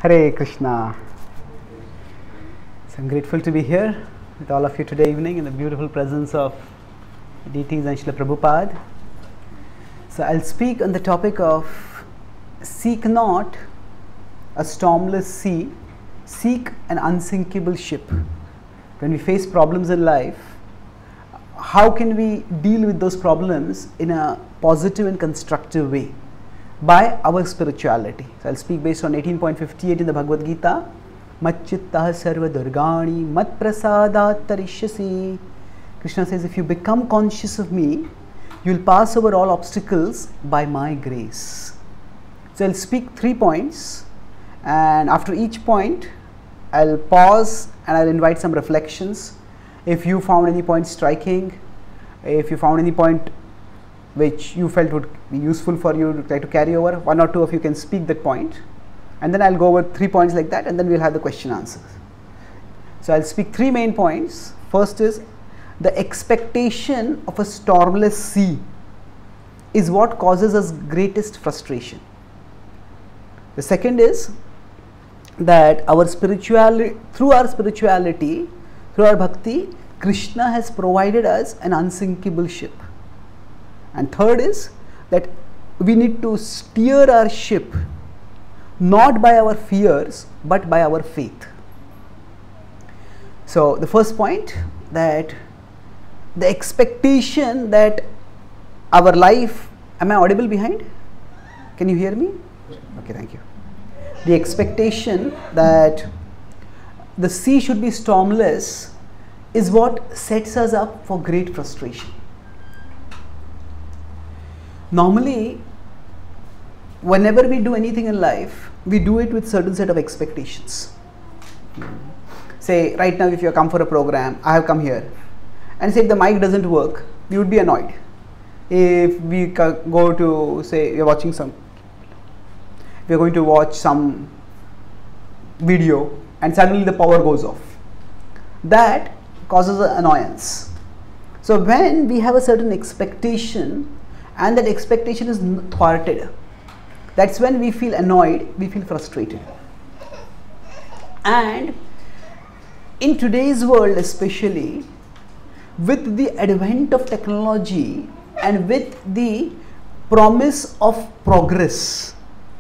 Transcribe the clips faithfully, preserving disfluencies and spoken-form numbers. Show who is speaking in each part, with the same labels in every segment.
Speaker 1: Hare Krishna. So I'm grateful to be here with all of you today evening in the beautiful presence of deities and Srila Prabhupada. So I'll speak on the topic of seek not a stormless sea, seek an unsinkable ship. When we face problems in life, how can we deal with those problems in a positive and constructive way? By our spirituality. So I'll speak based on eighteen point fifty-eight in the Bhagavad-Gītā. Mat chittah sarva durgani mat prasadat tarishyasi. Krishna says, if you become conscious of me, you will pass over all obstacles by my grace. So I'll speak three points, and after each point I'll pause and I'll invite some reflections. If you found any point striking, if you found any point which you felt would be useful for you to try to carry over, one or two of you can speak that point, and then I'll go over three points like that, and then we'll have the question answers. So I'll speak three main points. First is the expectation of a stormless sea is what causes us greatest frustration. The second is that our spirituality, through our spirituality, through our bhakti, Krishna has provided us an unsinkable ship. And third is that we need to steer our ship not by our fears but by our faith. So the first point, that the expectation that our life, am I audible behind? Can you hear me? Okay, thank you. The expectation that the sea should be stormless is what sets us up for great frustration. Normally, whenever we do anything in life, we do it with certain set of expectations. Say, right now if you have come for a program, I have come here, and say if the mic doesn't work, we would be annoyed. If we go to, say, we are watching some, we are going to watch some video and suddenly the power goes off. That causes an annoyance. So when we have a certain expectation and that expectation is thwarted, that's when we feel annoyed, we feel frustrated. And in today's world especially, with the advent of technology and with the promise of progress,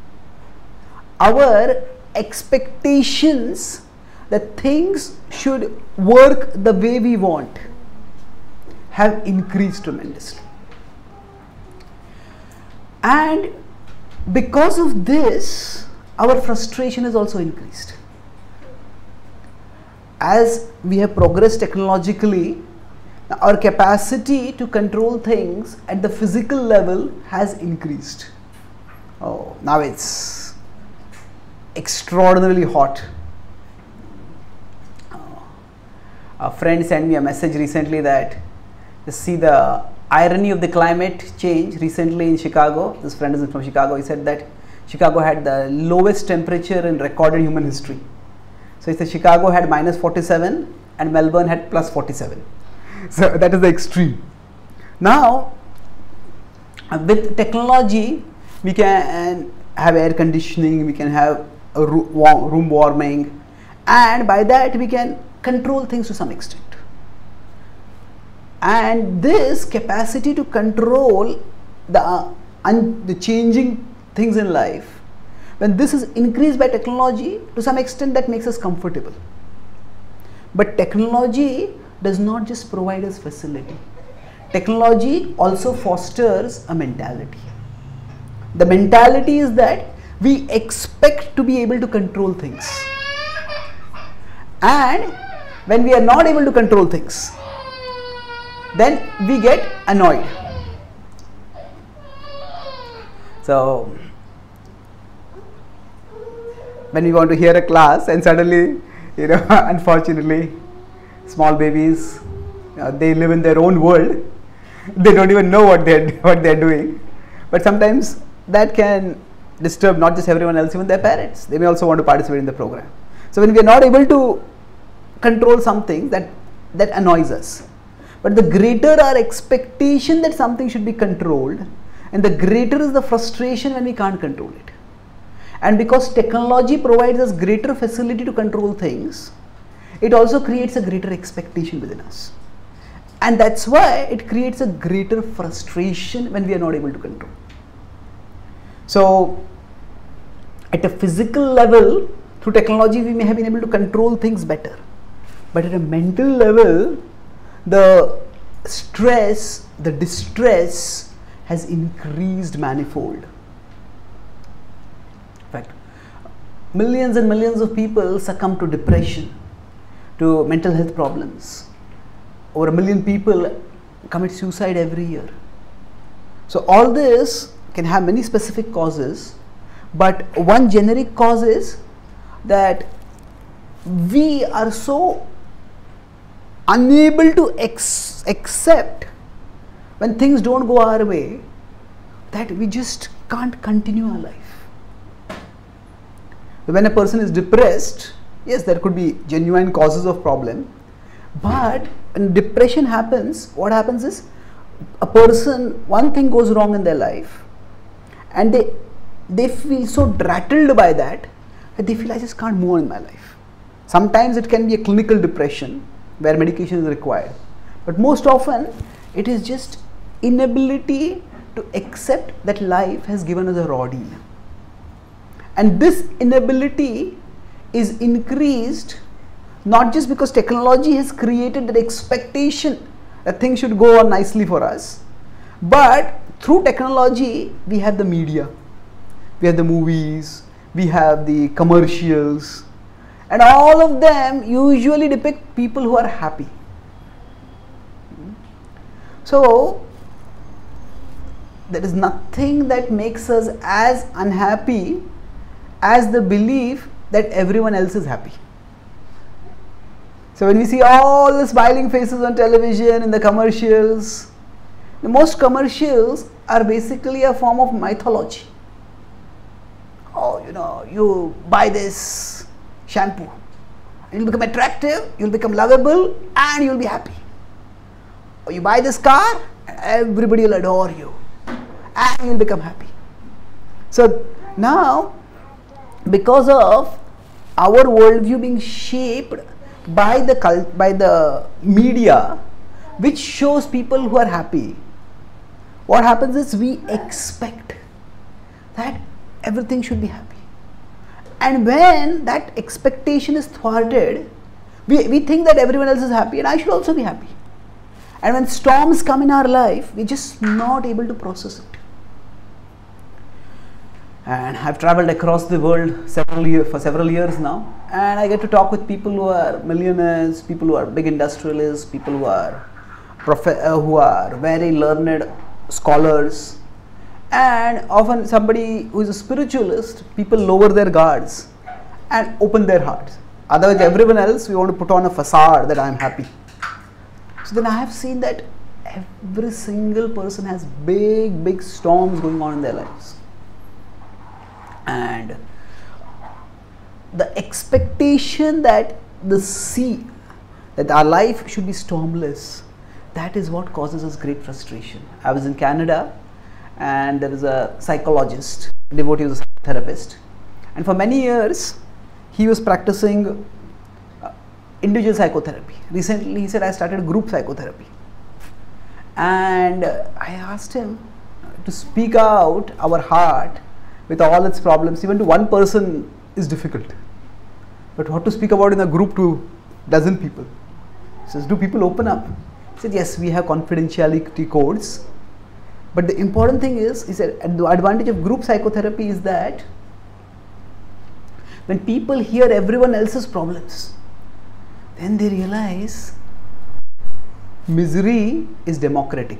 Speaker 1: our expectations that things should work the way we want have increased tremendously. And because of this, our frustration has also increased. As we have progressed technologically, our capacity to control things at the physical level has increased. Oh, now it's extraordinarily hot. Oh, a friend sent me a message recently that, you see the irony of the climate change recently in Chicago. This friend is from Chicago. He said that Chicago had the lowest temperature in recorded human history. So he said Chicago had minus forty-seven and Melbourne had plus forty-seven. So that is the extreme. Now with technology we can have air conditioning, we can have a room warming, and by that we can control things to some extent. And this capacity to control the, uh, un the changing things in life, when this is increased by technology, to some extent that makes us comfortable. But technology does not just provide us facility. Technology also fosters a mentality. The mentality is that we expect to be able to control things. And when we are not able to control things, then we get annoyed. So when we want to hear a class and suddenly, you know, unfortunately, small babies, uh, they live in their own world. They don't even know what they're what they're doing. But sometimes that can disturb not just everyone else, even their parents. They may also want to participate in the program. So when we are not able to control something, that that annoys us. But the greater our expectation that something should be controlled, and the greater is the frustration when we can't control it. And because technology provides us greater facility to control things, it also creates a greater expectation within us. And that's why it creates a greater frustration when we are not able to control. So, at a physical level, through technology, we may have been able to control things better. But at a mental level, the stress, the distress has increased manifold. In fact, millions and millions of people succumb to depression, to mental health problems. Over a million people commit suicide every year. So all this can have many specific causes, but one generic cause is that we are so unable to ex accept when things don't go our way that we just can't continue our life. When a person is depressed, yes, there could be genuine causes of problem, but when depression happens, what happens is a person, one thing goes wrong in their life and they they feel so rattled by that that they feel, I just can't move on in my life. Sometimes it can be a clinical depression where medication is required, but most often it is just inability to accept that life has given us a raw deal. And this inability is increased not just because technology has created the expectation that things should go on nicely for us, but through technology we have the media, we have the movies, we have the commercials, and all of them usually depict people who are happy. So there is nothing that makes us as unhappy as the belief that everyone else is happy. So when we see all the smiling faces on television, in the commercials, the most commercials are basically a form of mythology. Oh, you know, you buy this shampoo, you'll become attractive, you'll become lovable, and you'll be happy. Or you buy this car, and everybody will adore you, and you'll become happy. So now, because of our worldview being shaped by the cult, by the media, which shows people who are happy, what happens is we expect that everything should be happy. And when that expectation is thwarted, we, we think that everyone else is happy and I should also be happy. And when storms come in our life, we're just not able to process it. And I've traveled across the world several year, for several years now, and I get to talk with people who are millionaires, people who are big industrialists, people who are prof uh, who are very learned scholars, and often somebody who is a spiritualist, people lower their guards and open their hearts. Otherwise, everyone else, we want to put on a facade that I am happy. So then I have seen that every single person has big, big storms going on in their lives. And the expectation that the sea, that our life should be stormless, that is what causes us great frustration. I was in Canada and there was a psychologist, a devotee, was a therapist, and for many years he was practicing uh, individual psychotherapy. Recently he said, I started group psychotherapy, and uh, I asked him to speak out our heart with all its problems. Even to one person is difficult, but what to speak about in a group to dozen people? He says, do people open up? He said, yes, we have confidentiality codes, but the important thing is, he said, the advantage of group psychotherapy is that when people hear everyone else's problems, then they realize misery is democratic.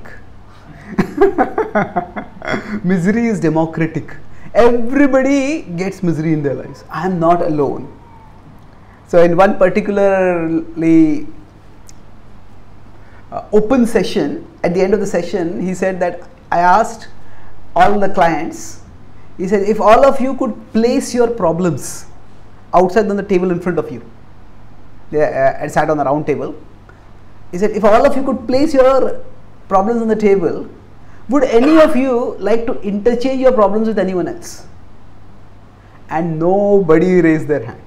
Speaker 1: Misery is democratic. Everybody gets misery in their lives. I am not alone. So in one particularly uh, open session, at the end of the session, he said that I asked all the clients, he said, if all of you could place your problems outside on the table in front of you, they uh, sat on a round table, he said, if all of you could place your problems on the table, would any of you like to interchange your problems with anyone else? and nobody raised their hands.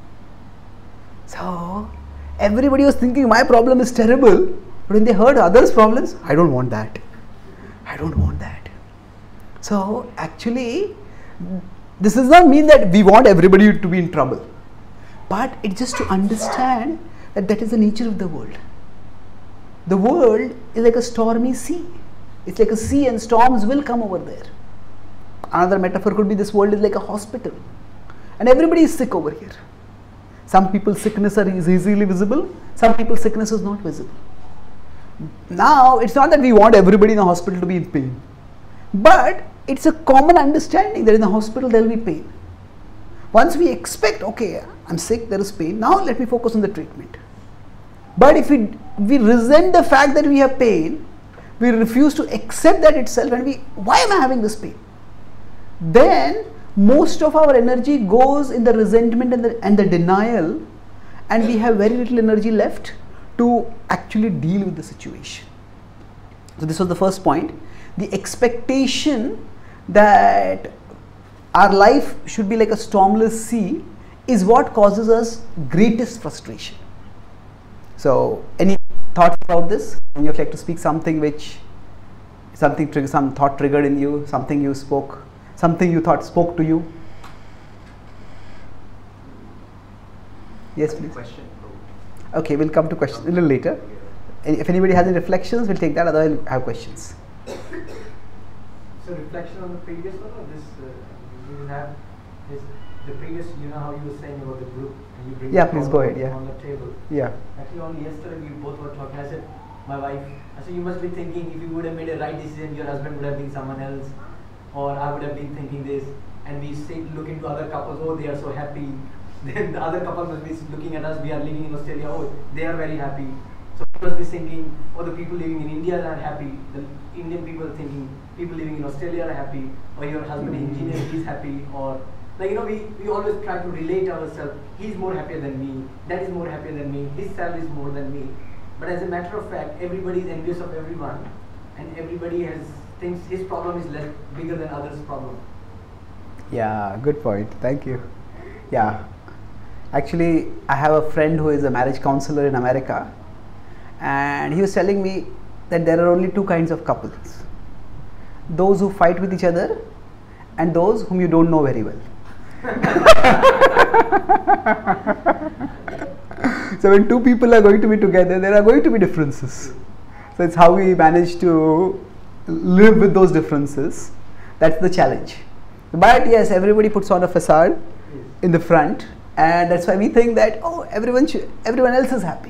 Speaker 1: So everybody was thinking my problem is terrible, but when they heard others' problems, I don't want that. I don't want that. So actually, this does not mean that we want everybody to be in trouble, but it's just to understand that that is the nature of the world. The world is like a stormy sea. It's like a sea and storms will come over there. Another metaphor could be this world is like a hospital and everybody is sick over here. Some people's sickness is easily visible, some people's sickness is not visible. Now, it's not that we want everybody in the hospital to be in pain, but it's a common understanding that in the hospital there will be pain. Once we expect, okay, I'm sick, there is pain, now let me focus on the treatment. But if we, we resent the fact that we have pain, we refuse to accept that itself and we, why am I having this pain? Then most of our energy goes in the resentment and the, and the denial, and we have very little energy left to actually deal with the situation. So this was the first point. The expectation that our life should be like a stormless sea is what causes us greatest frustration. So any thoughts about this? When you would like to speak something which, something trigger, some thought triggered in you, something you spoke, something you thought spoke to you? Yes, please.
Speaker 2: Question.
Speaker 1: Okay, we'll come to questions a little later. If anybody has any reflections, we'll take that. Otherwise, we'll have questions.
Speaker 2: So reflection on the previous one, or this? Uh, you will have this, the previous. You know how you were saying about the group, and you bring.
Speaker 1: Yeah, please go ahead. Yeah.
Speaker 2: On the table.
Speaker 1: Yeah.
Speaker 2: Actually, only yesterday we both were talking. I said, my wife. I said, you must be thinking if you would have made a right decision, your husband would have been someone else, or I would have been thinking this. And we say, look into other couples. Oh, they are so happy. Then the other couple must be looking at us. We are living in Australia. Oh, they are very happy. So we must be thinking, oh, the people living in India are happy. The Indian people are thinking, people living in Australia are happy. Or your husband is engineer, he's happy. Or like you know, we, we always try to relate ourselves. He's more happier than me. That is more happier than me. His salary is more than me. But as a matter of fact, everybody is envious of everyone, and everybody has thinks his problem is less bigger than others' problem.
Speaker 1: Yeah, good point. Thank you. Yeah. Actually, I have a friend who is a marriage counselor in America, and he was telling me that there are only two kinds of couples: those who fight with each other and those whom you don't know very well. So when two people are going to be together, there are going to be differences. So it's how we manage to live with those differences. That's the challenge. But yes, everybody puts on a facade in the front, and that's why we think that, oh, everyone should, everyone else is happy.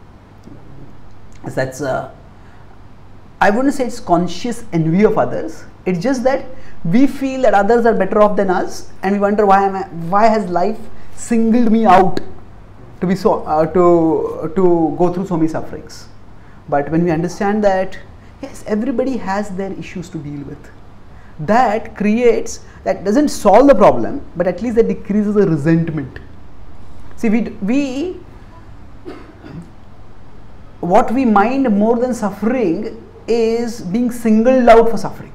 Speaker 1: So that's uh, I wouldn't say it's conscious envy of others. It's just that we feel that others are better off than us, and we wonder why am I, why has life singled me out to be so uh, to to go through so many sufferings. But when we understand that yes, everybody has their issues to deal with, that creates, that doesn't solve the problem, but at least that decreases the resentment. See, we we what we mind more than suffering is being singled out for suffering.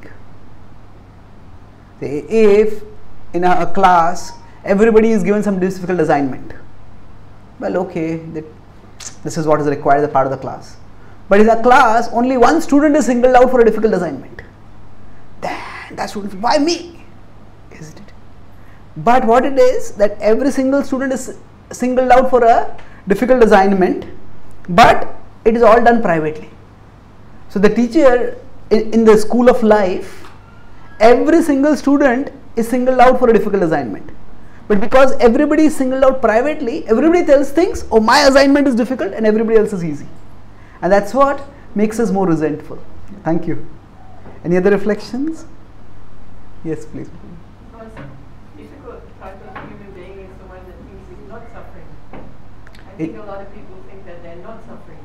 Speaker 1: If in a, a class everybody is given some difficult assignment, well, okay, that this is what is required as a part of the class. But in a class, only one student is singled out for a difficult assignment. Then that student, why me? Isn't it? But what it is that every single student is singled out for a difficult assignment, but it is all done privately. So the teacher in, in the school of life, every single student is singled out for a difficult assignment. But because everybody is singled out privately, everybody else thinks, oh, my assignment is difficult and everybody else is easy. And that's what makes us more resentful. Thank you. Any other reflections? Yes, please.
Speaker 3: No, it's difficult type of human being is the one that thinks he's not suffering. I think
Speaker 1: it,
Speaker 3: a lot of people think that they're not suffering.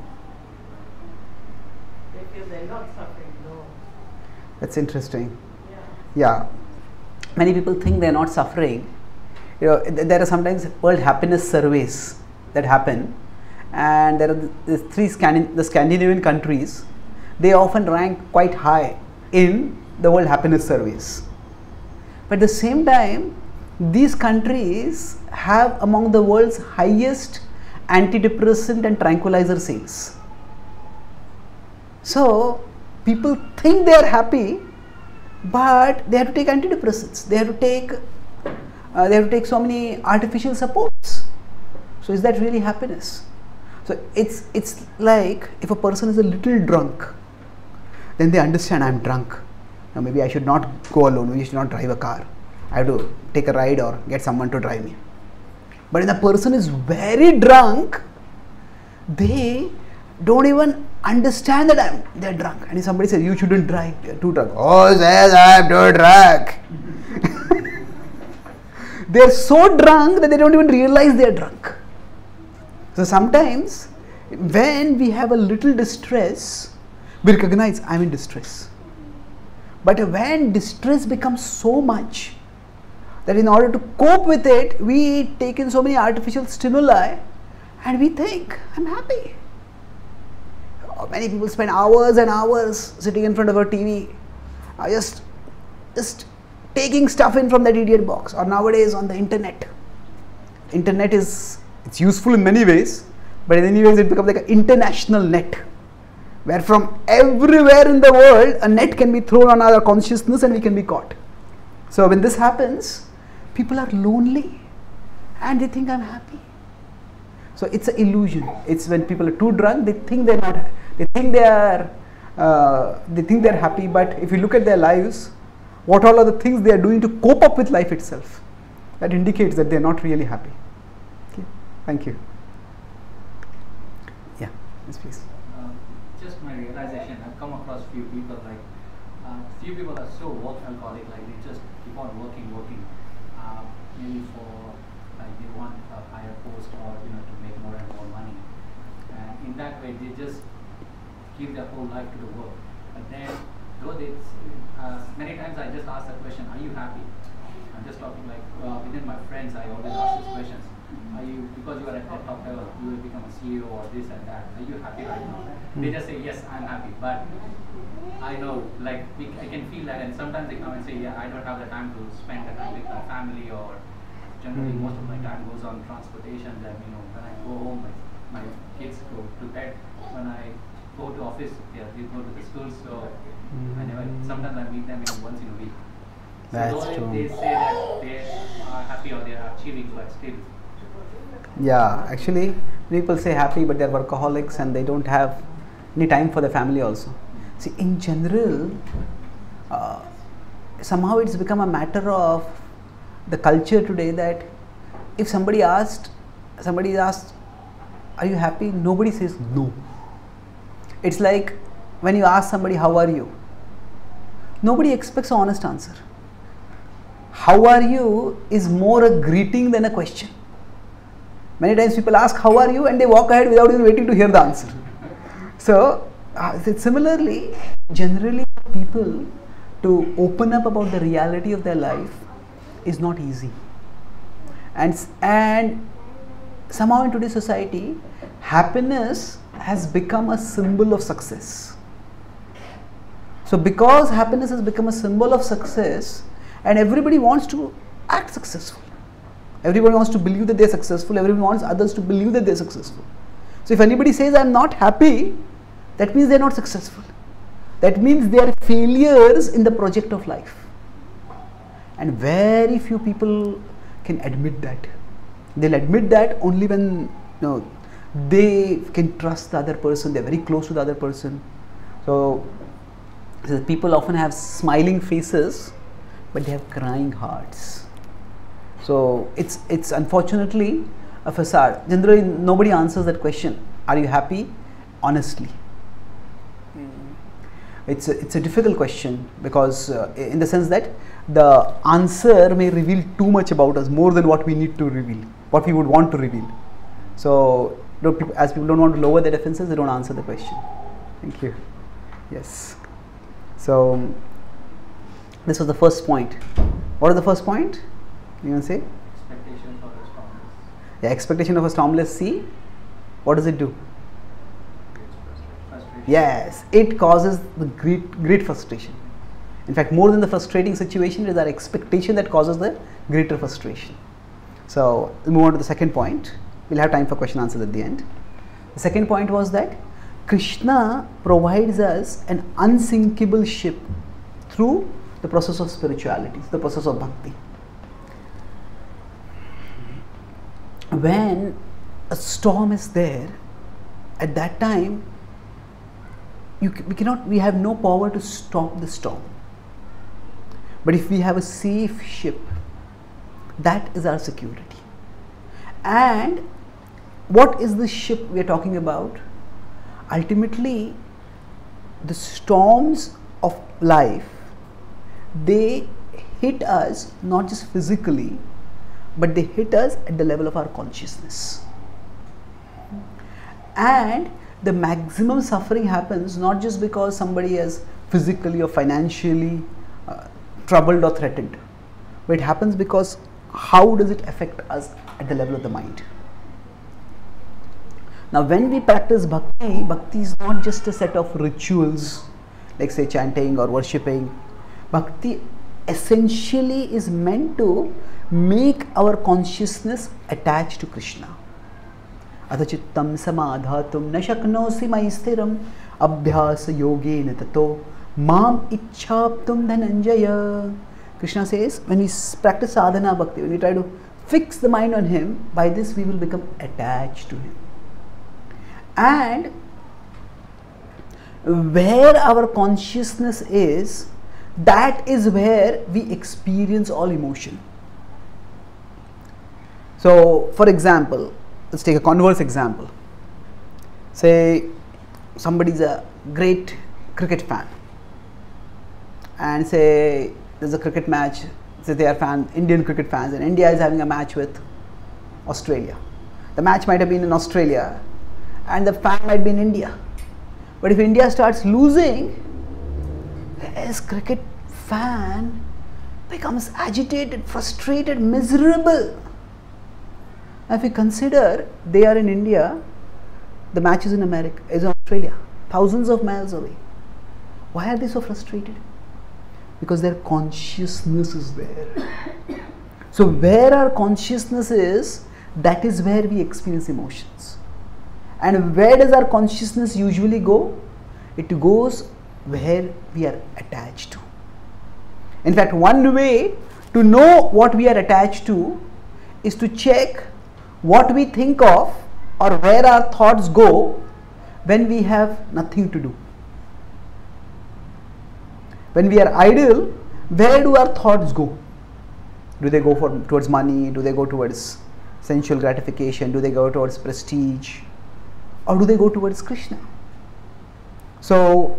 Speaker 3: They feel they're not suffering, no.
Speaker 1: That's interesting.
Speaker 3: Yeah.
Speaker 1: Yeah. Many people think they're not suffering. You know, there are sometimes world happiness surveys that happen, and there are the three Scandin the Scandinavian countries. They often rank quite high in the world happiness surveys. But at the same time, these countries have among the world's highest antidepressant and tranquilizer sales. So people think they are happy, but they have to take antidepressants. They have to take uh, they have to take so many artificial supports. So is that really happiness? So it's it's like if a person is a little drunk, then they understand I'm drunk. Now maybe I should not go alone. Maybe I should not drive a car. I have to take a ride or get someone to drive me. But when the person is very drunk, they don't even understand that I'm, they're drunk. And if somebody says, you shouldn't drive, you're too drunk. Oh, says I'm too drunk. They're so drunk that they don't even realize they're drunk. So sometimes when we have a little distress, we recognize I'm in distress. But when distress becomes so much that in order to cope with it, we take in so many artificial stimuli and we think, I'm happy. Many people spend hours and hours sitting in front of a T V, uh, just, just taking stuff in from that idiot box, or nowadays on the internet. Internet is, it's useful in many ways, but in many ways it becomes like an international net, where from everywhere in the world a net can be thrown on our consciousness and we can be caught. So when this happens, people are lonely and they think I'm happy. So it's an illusion. It's when people are too drunk, they think they're not, they think they are, uh, they think they're happy. But if you look at their lives, what all are the things they are doing to cope up with life itself, that indicates that they're not really happy. Okay, thank you. Yeah, yes, please.
Speaker 4: Uh, just my realization, I've come across few people like, uh, few people are so work alcoholic, like they just keep on working, working, uh, maybe for, like they want a higher post or, you know, to make more and more money. And in that way, they just give their whole life to the work. But then, though they, uh, many times I just ask the question, are you happy? I'm just talking like, uh, within my friends, I always ask these questions. Are you, because you are at the top level, you will become a C E O or this and that, are you happy right now? Mm. They just say, yes, I'm happy. But I know, like, we, I can feel that, and sometimes they come and say, yeah, I don't have the time to spend the time with my family, or generally mm. most of my time goes on transportation. That, you know, when I go home, my, my kids go to bed. When I go to office, yeah, they go to the school, so mm. I never, sometimes I meet them, you know, once in a week. So
Speaker 1: That's
Speaker 4: though
Speaker 1: true.
Speaker 4: They say that they are happy or they are achieving, but still.
Speaker 1: Yeah, actually, people say happy, but they're workaholics and they don't have any time for their family also. See, in general, uh, somehow it's become a matter of the culture today that if somebody asked, somebody asked, are you happy? Nobody says no. It's like when you ask somebody, how are you? Nobody expects an honest answer. How are you is more a greeting than a question. Many times people ask, how are you? And they walk ahead without even waiting to hear the answer. So, uh, similarly, generally people to open up about the reality of their life is not easy. And, and somehow in today's society, happiness has become a symbol of success. So because happiness has become a symbol of success, and everybody wants to act successful. Everybody wants to believe that they are successful. Everyone wants others to believe that they are successful. So if anybody says I am not happy, that means they are not successful. That means they are failures in the project of life. And very few people can admit that. They'll admit that only when, you know, they can trust the other person. They are very close to the other person. So, so people often have smiling faces, but they have crying hearts. So it's it's unfortunately a facade. Generally, nobody answers that question. Are you happy? Honestly, mm. it's a, it's a difficult question because uh, in the sense that the answer may reveal too much about us, more than what we need to reveal, what we would want to reveal. So don't people, as people don't want to lower their defenses, they don't answer the question. Thank you. Yes. So um, this was the first point. What is the first point? You want to say?
Speaker 4: Expectation for a stormless.
Speaker 1: Yeah, expectation of a stormless sea. What does it do?
Speaker 4: Frustration.
Speaker 1: Yes, it causes the great, great frustration. In fact, more than the frustrating situation, it is our expectation that causes the greater frustration. So, we'll move on to the second point. We'll have time for question answers at the end. The second point was that Krishna provides us an unsinkable ship through the process of spirituality, the process of bhakti. When a storm is there, at that time, you, we cannot, we have no power to stop the storm. But if we have a safe ship, that is our security. And what is the ship we are talking about? Ultimately, the storms of life, they hit us not just physically, but they hit us at the level of our consciousness. And the maximum suffering happens not just because somebody is physically or financially uh, troubled or threatened, but it happens because how does it affect us at the level of the mind. Now, when we practice bhakti, bhakti is not just a set of rituals like say chanting or worshipping. Bhakti essentially is meant to make our consciousness attached to Krishna. Adhachittam samadhatum na shaknosi maisthiram abhyasa yogena tato mam ichchaptum dhananjaya. Krishna says, when we practice sadhana bhakti, when we try to fix the mind on Him, by this we will become attached to Him. And where our consciousness is, that is where we experience all emotion. So, for example, let's take a converse example. Say somebody is a great cricket fan, and say there's a cricket match, say they are fan, Indian cricket fans, and India is having a match with Australia. The match might have been in Australia and the fan might be in India. But if India starts losing, this cricket fan becomes agitated, frustrated, miserable. Now, if we consider they are in India, the match is in America, is in Australia, thousands of miles away. Why are they so frustrated? Because their consciousness is there. So, where our consciousness is, that is where we experience emotions. And where does our consciousness usually go? It goes where we are attached to. In fact, one way to know what we are attached to is to check what we think of or where our thoughts go when we have nothing to do. When we are idle, where do our thoughts go? Do they go for, towards money? Do they go towards sensual gratification? Do they go towards prestige? Or do they go towards Krishna? So,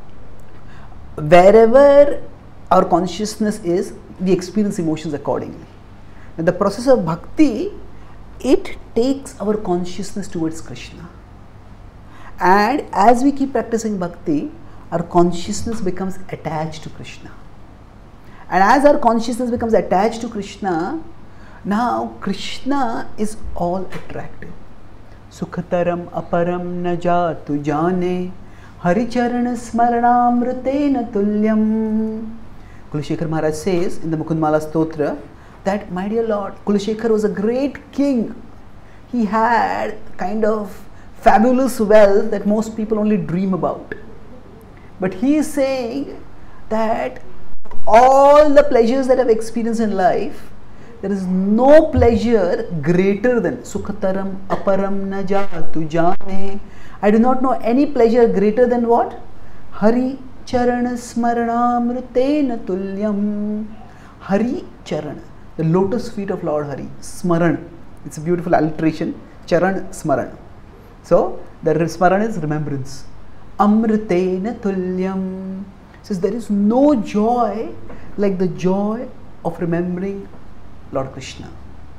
Speaker 1: wherever our consciousness is, we experience emotions accordingly. In the process of bhakti, it takes our consciousness towards Krishna. And as we keep practicing bhakti, our consciousness becomes attached to Krishna. And as our consciousness becomes attached to Krishna, now Krishna is all attractive. Sukhataram aparam na jatu jane haricharan smaranamritena tulyam. Kulashekar Maharaj says in the Mukundmala Stotra that, my dear Lord, Kulashekar was a great king. He had kind of fabulous wealth that most people only dream about. But he is saying that all the pleasures that I've experienced in life, there is no pleasure greater than Sukhataram aparam na jatu jane. I do not know any pleasure greater than what? Hari Charana Smaranamritena Tulyam. Hari Charana, the lotus feet of Lord Hari. Smaran, it's a beautiful alliteration. Charan Smaran. So the Smaran is remembrance. Amritena Tulyam. Says there is no joy like the joy of remembering Lord Krishna.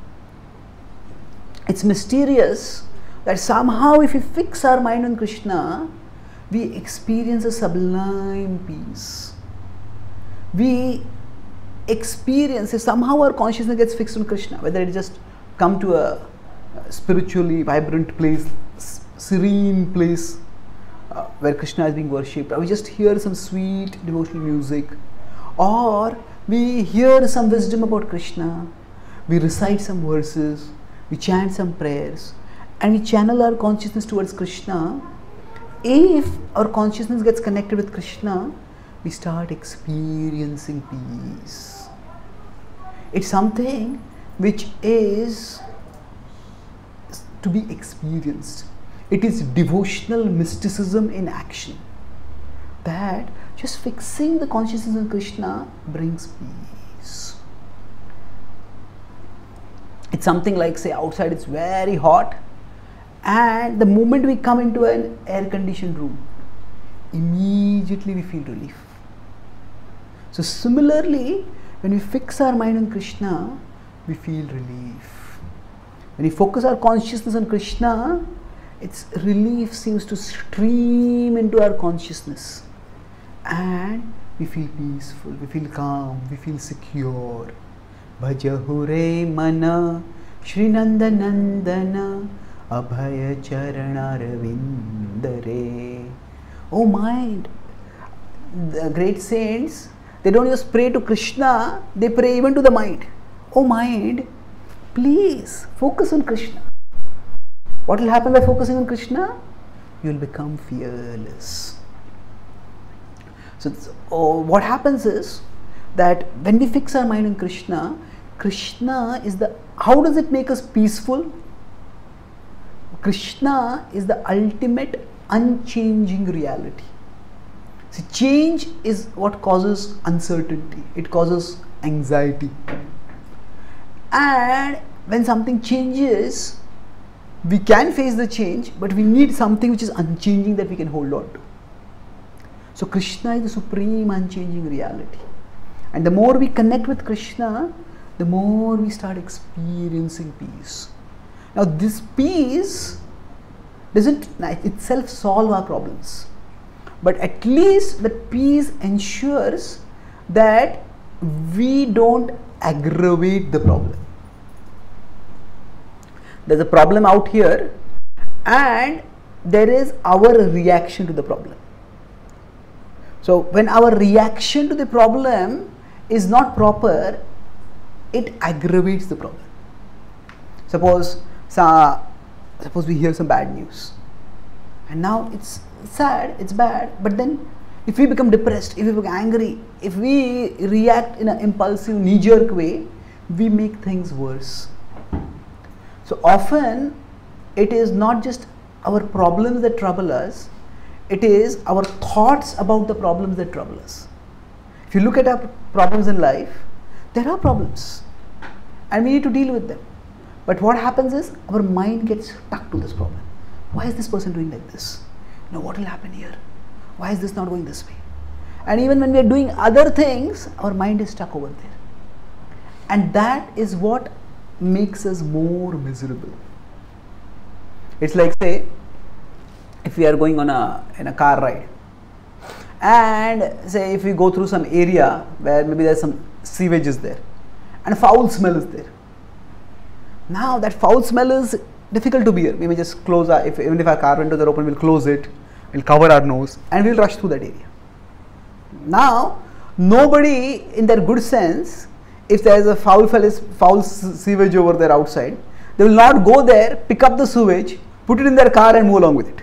Speaker 1: It's mysterious that somehow if we fix our mind on Krishna, we experience a sublime peace. We experience, somehow our consciousness gets fixed on Krishna, whether it just come to a spiritually vibrant place, serene place uh, where Krishna is being worshipped, or we just hear some sweet devotional music, Or we hear some wisdom about Krishna, we recite some verses, we chant some prayers, and we channel our consciousness towards Krishna. If our consciousness gets connected with Krishna, we start experiencing peace. It's something which is to be experienced. It is devotional mysticism in action. That just fixing the consciousness on Krishna brings peace. It's something like, say, outside it's very hot, and the moment we come into an air-conditioned room, immediately we feel relief. So similarly, when we fix our mind on Krishna, we feel relief. When we focus our consciousness on Krishna, its relief seems to stream into our consciousness, and we feel peaceful, we feel calm, we feel secure. Bhajahure mana Shri Nanda Nandana Abhaya Charanarvindare. Oh mind, the great saints, they don't just pray to Krishna, they pray even to the mind. Oh mind, please focus on Krishna. What will happen by focusing on Krishna? You will become fearless. So oh, what happens is that when we fix our mind on Krishna, Krishna is the, how does it make us peaceful? Krishna is the ultimate unchanging reality. See, change is what causes uncertainty, it causes anxiety. And when something changes, we can face the change, but we need something which is unchanging that we can hold on to. So Krishna is the supreme unchanging reality. And the more we connect with Krishna, the more we start experiencing peace. Now this peace doesn't itself solve our problems, but at least the peace ensures that we don't aggravate the problem. There's a problem out here, and there is our reaction to the problem. So when our reaction to the problem is not proper, it aggravates the problem. Suppose, so, suppose we hear some bad news, and now it's sad, it's bad, but then if we become depressed, if we become angry, if we react in an impulsive, knee-jerk way, we make things worse. So often it is not just our problems that trouble us, it is our thoughts about the problems that trouble us. If you look at our problems in life, there are problems and we need to deal with them. But what happens is our mind gets stuck to this problem. Why is this person doing like this? Now what will happen here? Why is this not going this way? And even when we are doing other things, our mind is stuck over there. And that is what makes us more miserable. It's like, say, if we are going on a in a car ride, and say if we go through some area where maybe there's some sewage is there and foul smell is there. Now that foul smell is difficult to bear. We may just close our, if, even if our car windows are open, we'll close it, we'll cover our nose and we'll rush through that area. Now nobody in their good sense, if there is a foul, foul sewage over there outside, they will not go there, pick up the sewage, put it in their car and move along with it.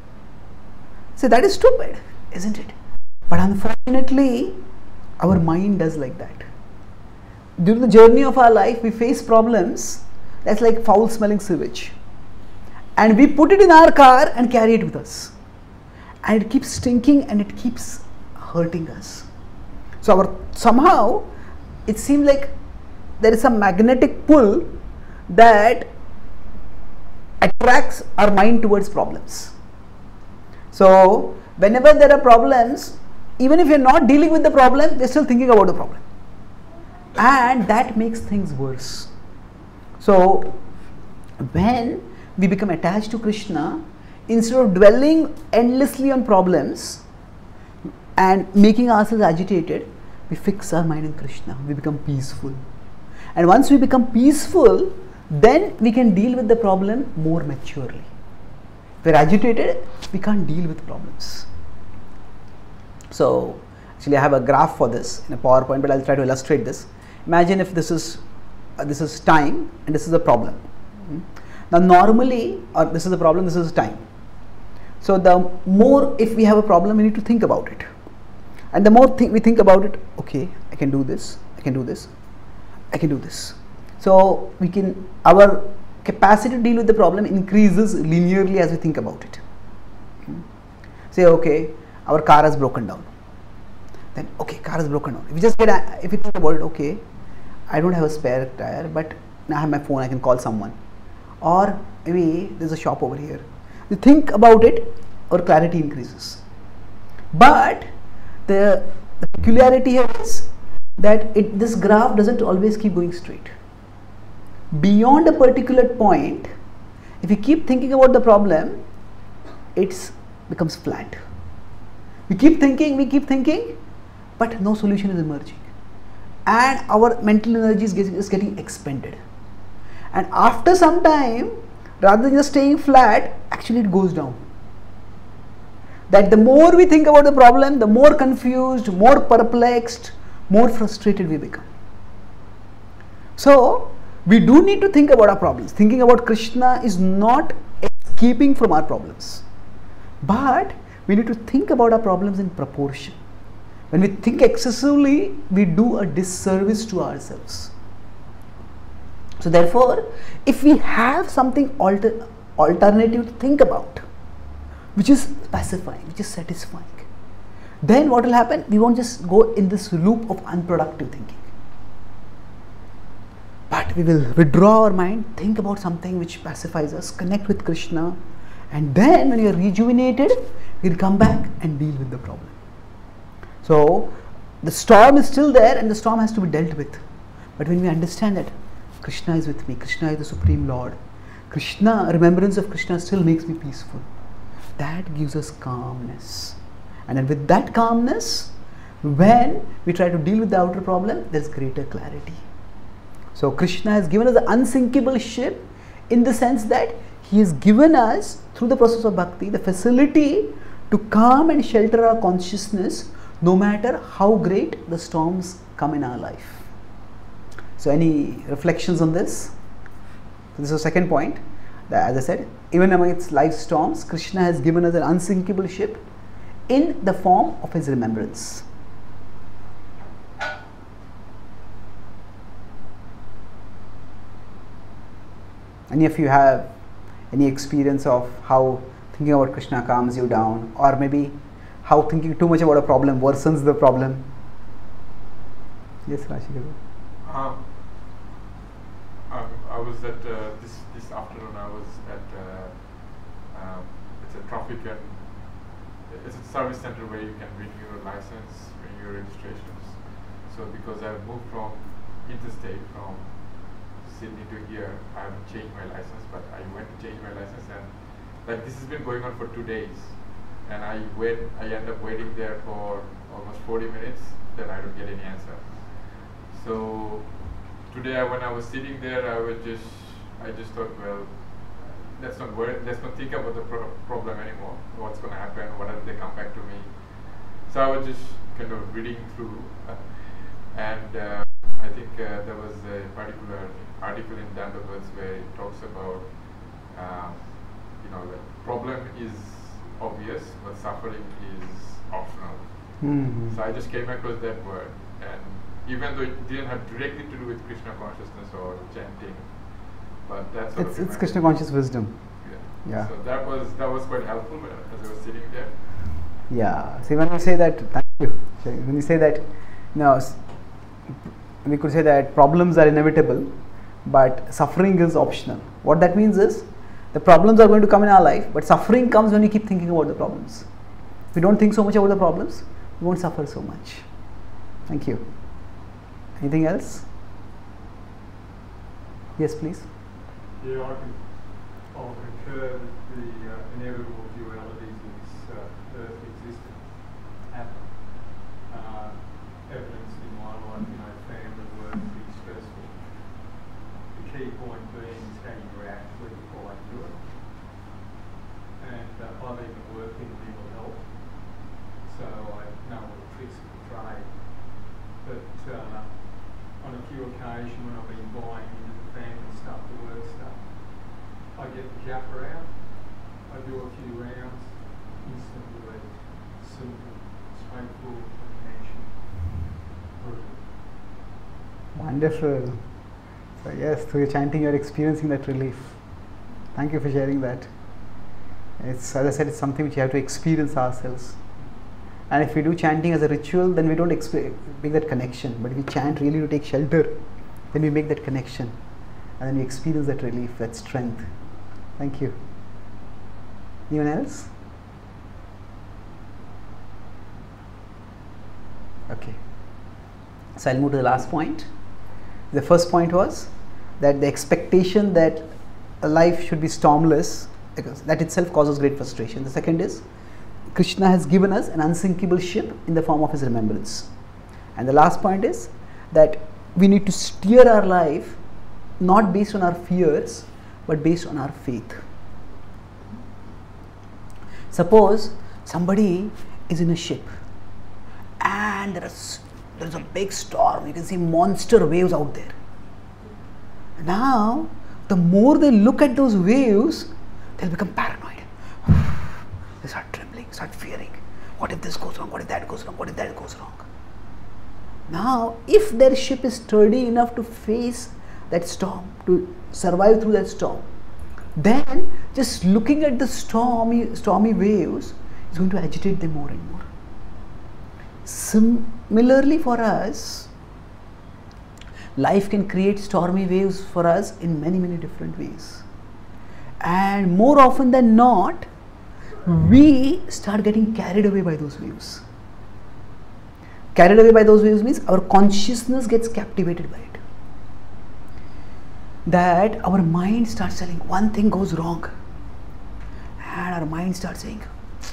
Speaker 1: See, that is stupid, isn't it? But unfortunately, our mind does like that. During the journey of our life, we face problems that's like foul smelling sewage. And we put it in our car and carry it with us. And it keeps stinking and it keeps hurting us. So our, somehow, it seems like there is a magnetic pull that attracts our mind towards problems. So whenever there are problems, even if you're not dealing with the problem, they're still thinking about the problem. And that makes things worse. So when we become attached to Krishna, instead of dwelling endlessly on problems and making ourselves agitated, we fix our mind in Krishna, we become peaceful. And once we become peaceful, then we can deal with the problem more maturely. If we're agitated, we can't deal with problems. So Actually, I have a graph for this in a PowerPoint, but I'll try to illustrate this. Imagine if this is uh, this is time and this is a problem. Mm. Now, normally, or this is the problem, this is time. So, the more if we have a problem, we need to think about it, and the more th we think about it, okay, I can do this, I can do this, I can do this. So, we can our capacity to deal with the problem increases linearly as we think about it. Mm. Say, okay, our car has broken down. Then, okay, car has broken down. If you just get, a, if you think about it, okay, I don't have a spare tire, but now I have my phone, I can call someone. Or maybe there's a shop over here. You think about it, our clarity increases. But the, the peculiarity here is that it, this graph doesn't always keep going straight. Beyond a particular point, if you keep thinking about the problem, it becomes flat. We keep thinking, we keep thinking, but no solution is emerging. And our mental energy is getting, is getting expended. And after some time, rather than just staying flat, actually it goes down. That the more we think about the problem, the more confused, more perplexed, more frustrated we become. So, we do need to think about our problems. Thinking about Krishna is not escaping from our problems. But we need to think about our problems in proportion. When we think excessively, we do a disservice to ourselves. So therefore, if we have something alter, alternative to think about, which is pacifying, which is satisfying, then what will happen? We won't just go in this loop of unproductive thinking. But we will withdraw our mind, think about something which pacifies us, connect with Krishna, and then when you are rejuvenated, we'll come back and deal with the problem. So, the storm is still there and the storm has to be dealt with. But when we understand that Krishna is with me, Krishna is the Supreme Lord, Krishna, remembrance of Krishna still makes me peaceful. That gives us calmness. And then with that calmness, when we try to deal with the outer problem, there's greater clarity. So, Krishna has given us the unsinkable ship in the sense that He has given us, through the process of bhakti, the facility to calm and shelter our consciousness no matter how great the storms come in our life. So, any reflections on this? So this is the second point. That, as I said, even amidst life storms, Krishna has given us an unsinkable ship in the form of His remembrance. Any of you have any experience of how thinking about Krishna calms you down, or maybe how thinking too much about a problem worsens the problem? Yes, Rashika.
Speaker 5: Um, um, I was at uh, this this afternoon. I was at uh, um, it's a traffic and it's a service center where you can renew your license, renew your registrations. So because I moved from interstate from Sydney to here, I haven't changed my license, but I went to change my license, and like this has been going on for two days. And I wait, I end up waiting there for almost forty minutes, then I don't get any answer. So today when I was sitting there, I was just, I just thought, well, let's not worry, let's not think about the pro problem anymore. What's going to happen? What if they come back to me? So I was just kind of reading through, uh, and uh, I think uh, there was a particular article in Dandavats where it talks about, um, you know, the problem is obvious, but suffering is optional.
Speaker 1: Mm-hmm.
Speaker 5: So I just came across that word, and even though it didn't have directly to do with Krishna consciousness or chanting, but that's
Speaker 1: it's it's Krishna conscious wisdom.
Speaker 5: Yeah.
Speaker 1: Yeah.
Speaker 5: So that was that was quite helpful when, as I was sitting there.
Speaker 1: Yeah. See, when you say that, thank you. When you say that, now we could say that problems are inevitable, but suffering is optional. What that means is, the problems are going to come in our life, but suffering comes when we keep thinking about the problems. If we don't think so much about the problems, we won't suffer so much. Thank you. Anything else? Yes, please.
Speaker 6: Yeah, I can, I'll concur that the uh, inevitable dualities of this uh, earth existence happen. Uh, evidence in my life, you know, family work can be stressful. The key point being is how you react when you fall into it. And uh, I've even worked in mental health, so I know all the tricks of the trade. jump around. I do a few rounds, instantly let it simple, straightforward, connection.
Speaker 1: Wonderful. So yes, through your chanting, you're experiencing that relief. Thank you for sharing that. It's, as I said, it's something which you have to experience ourselves. And if we do chanting as a ritual, then we don't exp- make that connection. But if we chant really to take shelter, then we make that connection. And then we experience that relief, that strength. Thank you. Anyone else? Okay. So I'll move to the last point. The first point was that the expectation that a life should be stormless, because that itself causes great frustration. The second is, Krishna has given us an unsinkable ship in the form of his remembrance. And the last point is that we need to steer our life not based on our fears, but based on our faith. Suppose somebody is in a ship and there is, there is a big storm. You can see monster waves out there. Now, the more they look at those waves, they'll become paranoid. They start trembling, start fearing. What if this goes wrong? What if that goes wrong? What if that goes wrong? Now, if their ship is sturdy enough to face that storm, to survive through that storm, then just looking at the stormy, stormy waves is going to agitate them more and more. Similarly for us, life can create stormy waves for us in many, many different ways. And more often than not, we start getting carried away by those waves. Carried away by those waves means our consciousness gets captivated by it. That our mind starts telling one thing goes wrong, and our mind starts saying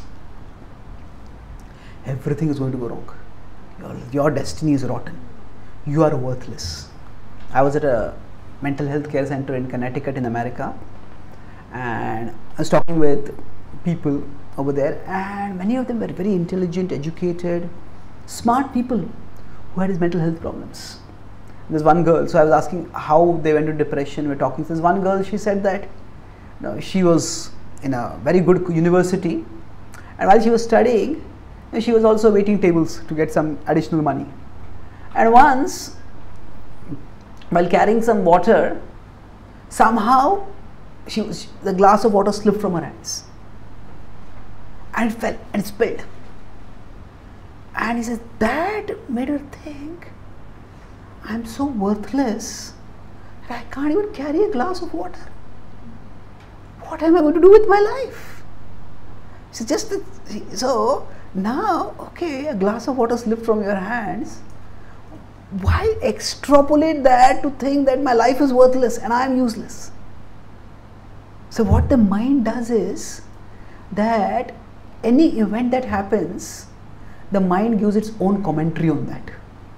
Speaker 1: everything is going to go wrong. Your, your destiny is rotten. You are worthless. I was at a mental health care center in Connecticut in America, and I was talking with people over there, and many of them were very intelligent, educated, smart people who had these mental health problems. There's one girl, so I was asking how they went into depression. We're talking. There's one girl, she said that you know, she was in a very good university, and while she was studying, she was also waiting tables to get some additional money. And once, while carrying some water, somehow she was, the glass of water slipped from her hands, and it fell and spilled. And he says that made her think, I'm so worthless that I can't even carry a glass of water. What am I going to do with my life? So just the, so now, okay, a glass of water slipped from your hands. Why extrapolate that to think that my life is worthless and I am useless? So what the mind does is that any event that happens, the mind gives its own commentary on that.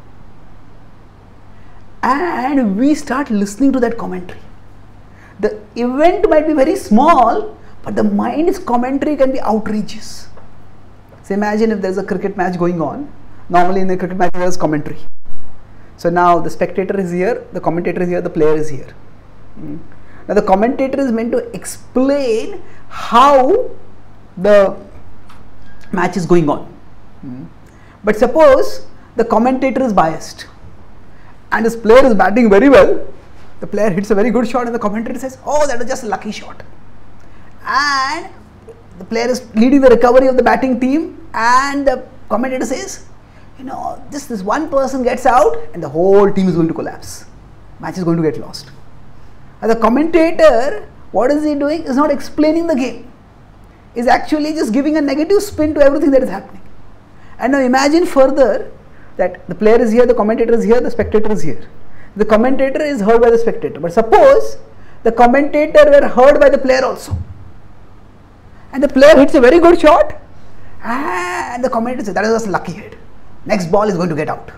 Speaker 1: And we start listening to that commentary. The event might be very small, but the mind's commentary can be outrageous. So imagine if there's a cricket match going on. Normally in a cricket match there's commentary. So now the spectator is here, the commentator is here, the player is here. Mm. Now the commentator is meant to explain how the match is going on. Mm. But suppose the commentator is biased and this player is batting very well. The player hits a very good shot and the commentator says, oh, that was just a lucky shot. And the player is leading the recovery of the batting team, and the commentator says, you know, just this one person gets out and the whole team is going to collapse. Match is going to get lost. And the commentator, what is he doing? Is not explaining the game. Is actually just giving a negative spin to everything that is happening. And now imagine further that the player is here, the commentator is here, the spectator is here. The commentator is heard by the spectator. But suppose the commentator were heard by the player also. And the player hits a very good shot and the commentator says, that is just a lucky hit. Next ball is going to get out.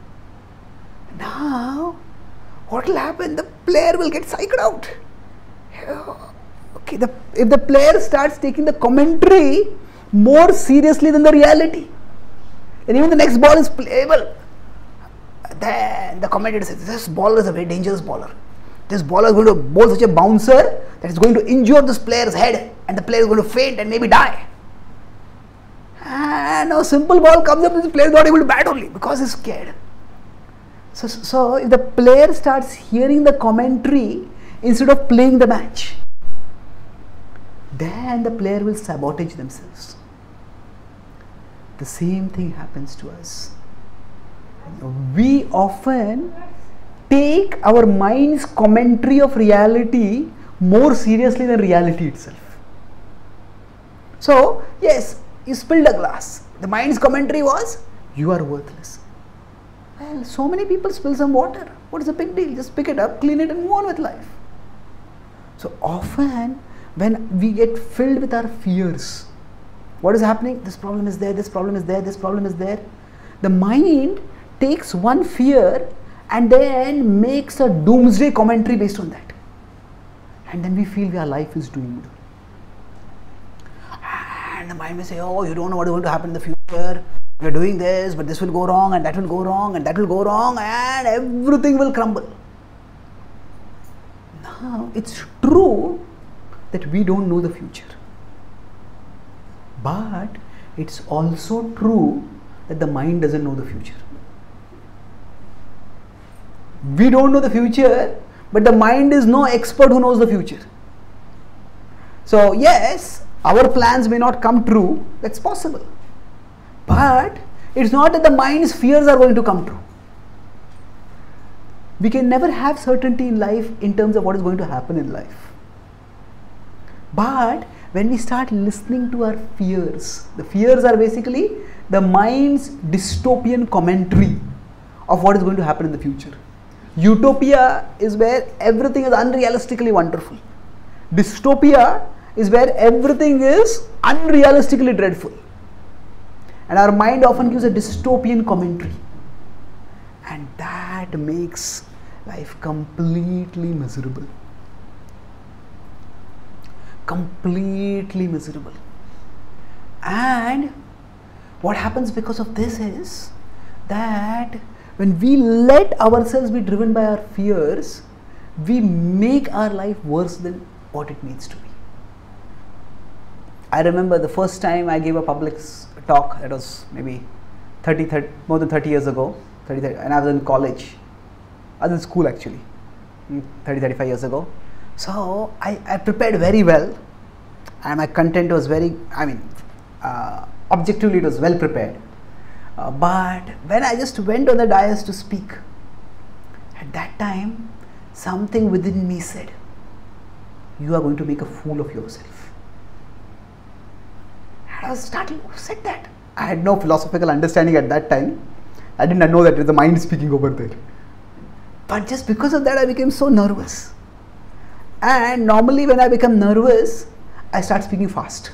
Speaker 1: Now, what will happen? The player will get psyched out. Okay, the, if the player starts taking the commentary more seriously than the reality, and even the next ball is playable, then the commentator says, this bowler is a very dangerous bowler. this bowler is going to bowl such a bouncer that is going to injure this player's head and the player is going to faint and maybe die. And a simple ball comes up, this player is not able to bat only because he's scared. So, so if the player starts hearing the commentary instead of playing the match, then the player will sabotage themselves. The same thing happens to us. We often take our mind's commentary of reality more seriously than reality itself. So, yes, you spilled a glass. The mind's commentary was, you are worthless. Well, so many people spill some water. What is the big deal? Just pick it up, clean it and move on with life. So often when we get filled with our fears, what is happening? This problem is there, this problem is there, this problem is there. The mind takes one fear and then makes a doomsday commentary based on that. And then we feel our life is doomed. And the mind may say, oh, you don't know what is going to happen in the future. You are doing this, but this will go wrong and that will go wrong and that will go wrong and everything will crumble. Now, it's true that we don't know the future. But it's also true that the mind doesn't know the future. We don't know the future, but the mind is no expert who knows the future. So yes, our plans may not come true, that's possible. But it's not that the mind's fears are going to come true. We can never have certainty in life in terms of what is going to happen in life. But when we start listening to our fears, the fears are basically the mind's dystopian commentary of what is going to happen in the future. Utopia is where everything is unrealistically wonderful. Dystopia is where everything is unrealistically dreadful. And our mind often gives a dystopian commentary. And that makes life completely miserable. Completely miserable. And what happens because of this is that when we let ourselves be driven by our fears, we make our life worse than what it needs to be. I remember the first time I gave a public talk, it was maybe thirty, thirty, more than thirty years ago, thirty, thirty, and I was in college. I was in school actually, thirty, thirty-five years ago. So I, I prepared very well and my content was very, I mean, uh, objectively it was well prepared. Uh, but when I just went on the dais to speak, at that time, something within me said, you are going to make a fool of yourself. And I was startled, who said that? I had no philosophical understanding at that time. I did not know that it was the mind speaking over there. But just because of that, I became so nervous. And normally when I become nervous, I start speaking fast.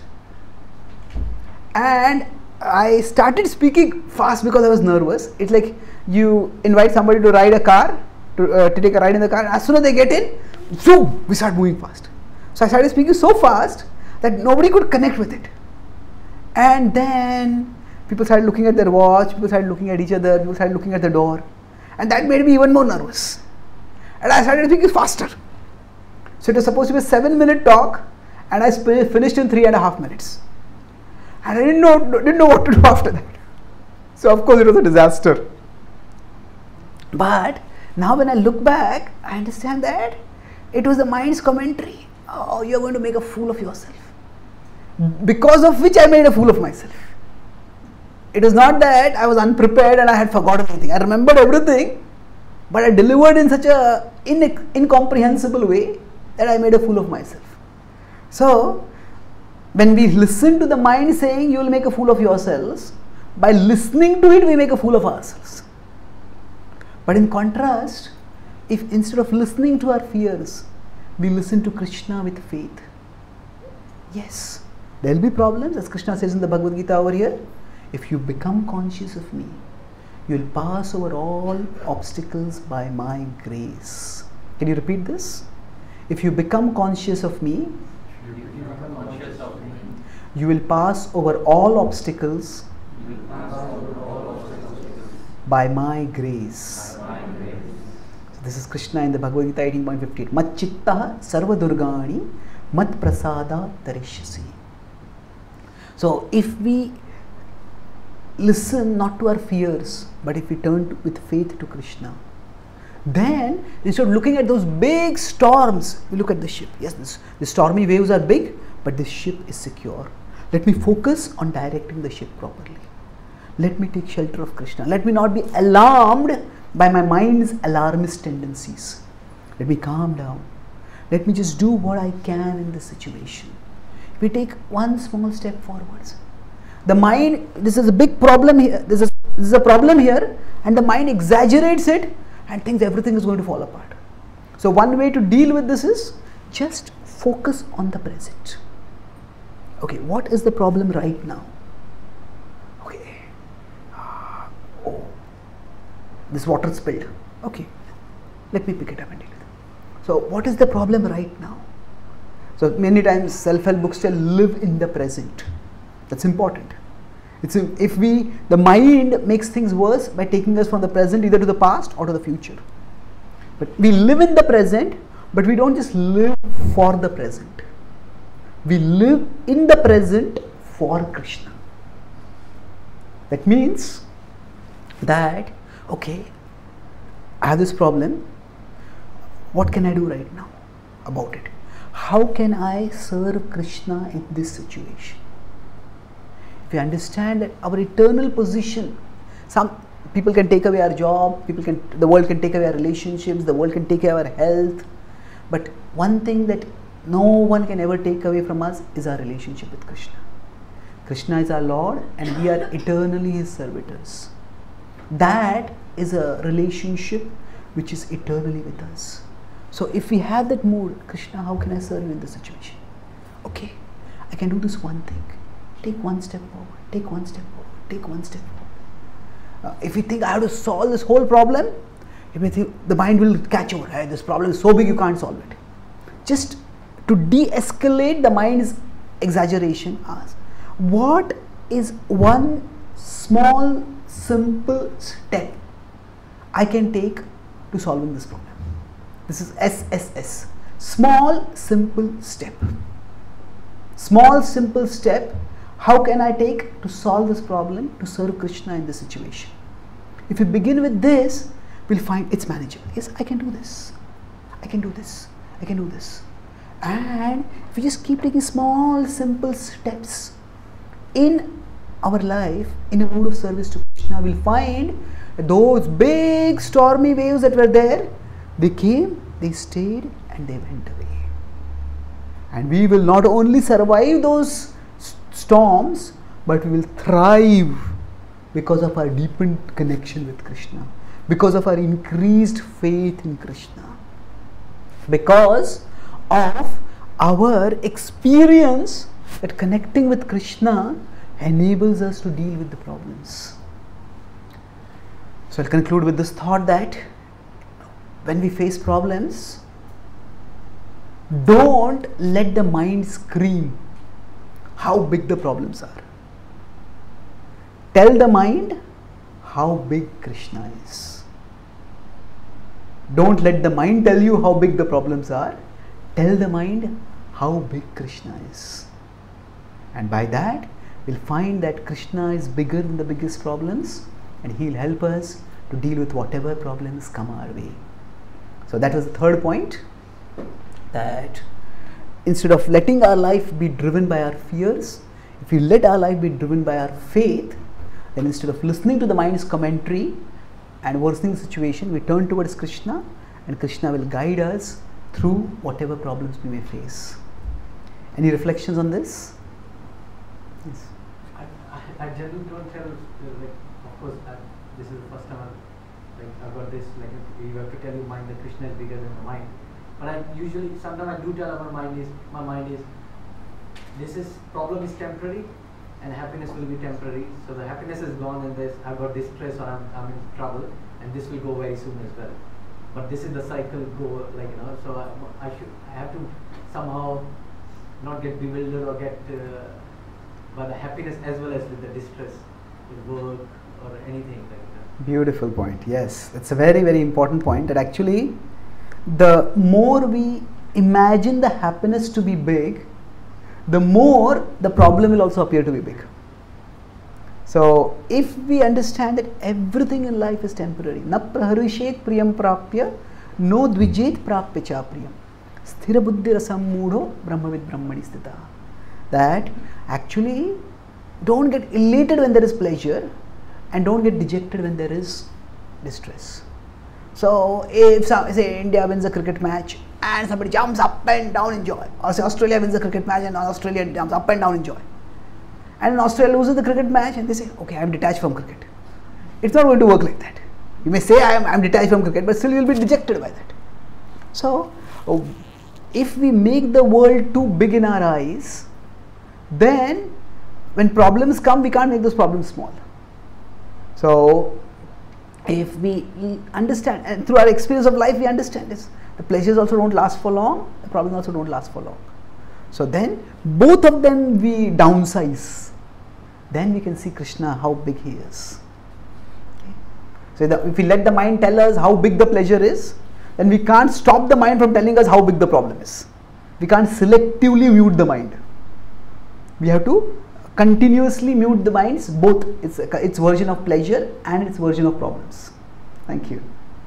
Speaker 1: And I started speaking fast because I was nervous. It's like you invite somebody to ride a car, to, uh, to take a ride in the car. And as soon as they get in, zoom, we start moving fast. So I started speaking so fast that nobody could connect with it. And then people started looking at their watch, people started looking at each other, people started looking at the door. And that made me even more nervous. And I started speaking faster. So it was supposed to be a seven minute talk and I finished in three and a half minutes. And I didn't know, didn't know what to do after that. So of course it was a disaster. But now when I look back, I understand that it was the mind's commentary. Oh, you're going to make a fool of yourself. Because of which I made a fool of myself. It was not that I was unprepared and I had forgotten anything. I remembered everything, but I delivered in such a in incomprehensible way that I made a fool of myself. So, when we listen to the mind saying you will make a fool of yourselves, by listening to it we make a fool of ourselves. But in contrast, if instead of listening to our fears, we listen to Krishna with faith, yes, there will be problems, as Krishna says in the Bhagavad-Gītā over here. If you become conscious of me, you will pass over all obstacles by my grace. Can you repeat this? If you become conscious of me, you will pass over all obstacles by my grace. This is Krishna in the Bhagavad-Gītā eighteen point fifty-eight. Mat chittaha sarva durgani mat prasada tarishyasi. So if we listen not to our fears, but if we turn to, with faith to Krishna, then instead of looking at those big storms, we look at the ship. Yes, this, the stormy waves are big, but this ship is secure. Let me focus on directing the ship properly. Let me take shelter of Krishna. Let me not be alarmed by my mind's alarmist tendencies. Let me calm down. Let me just do what I can in this situation. If we take one small step forwards, the mind, this is a big problem here, this is, this is a problem here, and the mind exaggerates it and thinks everything is going to fall apart. So one way to deal with this is just focus on the present. Okay, what is the problem right now? Okay, oh, this water spilled. Okay, let me pick it up and deal with it. So what is the problem right now? So many times self-help books tell live in the present. That's important. It's a, if we, the mind makes things worse by taking us from the present either to the past or to the future. But we live in the present, but we don't just live for the present. We live in the present for Krishna. That means that, okay, I have this problem. What can I do right now about it? How can I serve Krishna in this situation? If we understand that our eternal position, some people can take away our job, people can, the world can take away our relationships, the world can take away our health, but one thing that no one can ever take away from us is our relationship with Krishna. Krishna is our Lord and we are eternally His servitors. That is a relationship which is eternally with us. So if we have that mood, Krishna, how can I serve you in this situation? Okay, I can do this one thing. Take one step forward, take one step forward, take one step forward. Uh, if you think I have to solve this whole problem, you may think the mind will catch over. Hey, this problem is so big you can't solve it. Just to de-escalate the mind's exaggeration, ask, what is one small, simple step I can take to solving this problem? This is S S S. Small, simple step. Small, simple step. How can I take to solve this problem, to serve Krishna in this situation? If we begin with this, we'll find it's manageable. Yes, I can do this. I can do this. I can do this. And if we just keep taking small, simple steps in our life, in a mood of service to Krishna, we'll find that those big stormy waves that were there, they came, they stayed, and they went away. And we will not only survive those storms, but we will thrive because of our deepened connection with Krishna, because of our increased faith in Krishna, because of our experience that connecting with Krishna enables us to deal with the problems. So I'll conclude with this thought that when we face problems, don't let the mind scream how big the problems are. Tell the mind how big Krishna is. Don't let the mind tell you how big the problems are. Tell the mind how big Krishna is. And by that, we'll find that Krishna is bigger than the biggest problems and He'll help us to deal with whatever problems come our way. So that was the third point, that instead of letting our life be driven by our fears, if we let our life be driven by our faith, then instead of listening to the mind's commentary and worsening the situation, we turn towards Krishna and Krishna will guide us through whatever problems we may face. Any reflections on this? Yes.
Speaker 2: I, I, I generally don't tell, like, of course, I, this is the first time I've, like, I've got this, like, you have to tell your mind that Krishna is bigger than the mind. But I usually, sometimes I do tell my mind is, my mind is, this is, problem is temporary and happiness will be temporary. So the happiness is gone and this, I've got this stress or I'm, I'm in trouble and this will go very soon as well. But this is the cycle go, like, you know, so I, I should, I have to somehow not get bewildered or get uh, by the happiness as well as with the distress with work or anything like that.
Speaker 1: Beautiful point. Yes, it's a very, very important point, that actually the more we imagine the happiness to be big, the more the problem will also appear to be big. So if we understand that everything in life is temporary, na praharishet priyam prapya, no dvijet prapya cha priyam, sthira buddhi rasam moodho brahmavid brahmani sthita. That actually don't get elated when there is pleasure, and don't get dejected when there is distress. So if some, say India wins a cricket match and somebody jumps up and down in joy, or say Australia wins a cricket match and Australia jumps up and down in joy, and Australia loses the cricket match and they say, okay, I am detached from cricket. It's not going to work like that. You may say I am, I am detached from cricket, but still you will be dejected by that. So oh, if we make the world too big in our eyes, then when problems come, we can't make those problems small. So if we understand, and through our experience of life we understand this, the pleasures also don't last for long, the problems also don't last for long. So then both of them we downsize, then we can see Krishna how big he is. Okay. So the, if we let the mind tell us how big the pleasure is, then we can't stop the mind from telling us how big the problem is. We can't selectively mute the mind. We have to continuously mute the minds, both its, its version of pleasure and its version of problems. Thank you.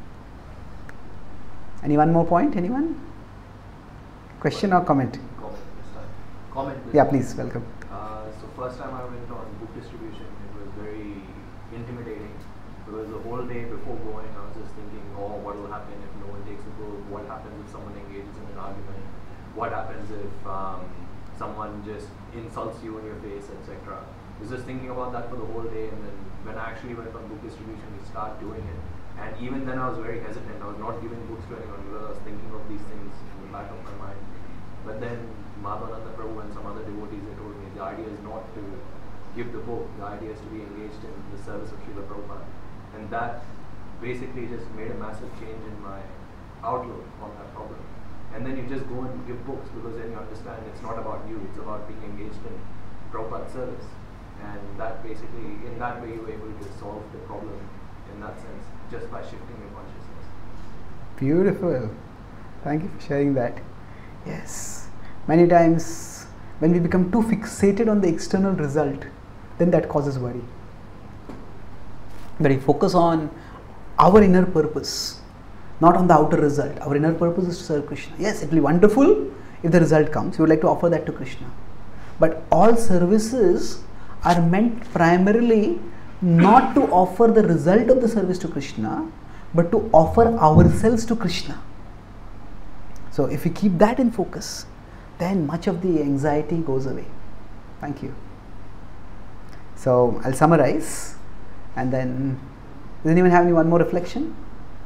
Speaker 1: Any one more point? Anyone? Question or comment?
Speaker 7: Comment this time. Comment this
Speaker 1: Yeah,
Speaker 7: time.
Speaker 1: please, welcome.
Speaker 7: Uh, so first time I went on book distribution, it was very intimidating because the whole day before going, I was just thinking, oh, what will happen if no one takes a book? What happens if someone engages in an argument? What happens if um, someone just insults you in your face, et cetera. I was just thinking about that for the whole day, and then when I actually went on book distribution, we started doing it. And even then I was very hesitant. I was not giving books to anyone because I was thinking of these things in the back of my mind. But then Madhavananda Prabhu and some other devotees, they told me the idea is not to give the book, the idea is to be engaged in the service of Srila Prabhupada. And that basically just made a massive change in my outlook on that problem. And then you just go and give books because then you understand it's not about you, it's about being engaged in Prabhupada's service. And that basically, in that way, you're able to solve the problem in that sense, just by shifting your consciousness.
Speaker 1: Beautiful. Thank you for sharing that. Yes. Many times, when we become too fixated on the external result, then that causes worry. But we focus on our inner purpose, not on the outer result. Our inner purpose is to serve Krishna. Yes, it will be wonderful if the result comes. We would like to offer that to Krishna. But all services are meant primarily not to offer the result of the service to Krishna, but to offer ourselves to Krishna. So if we keep that in focus, then much of the anxiety goes away. Thank you. So I'll summarize, and then does anyone have any one more reflection?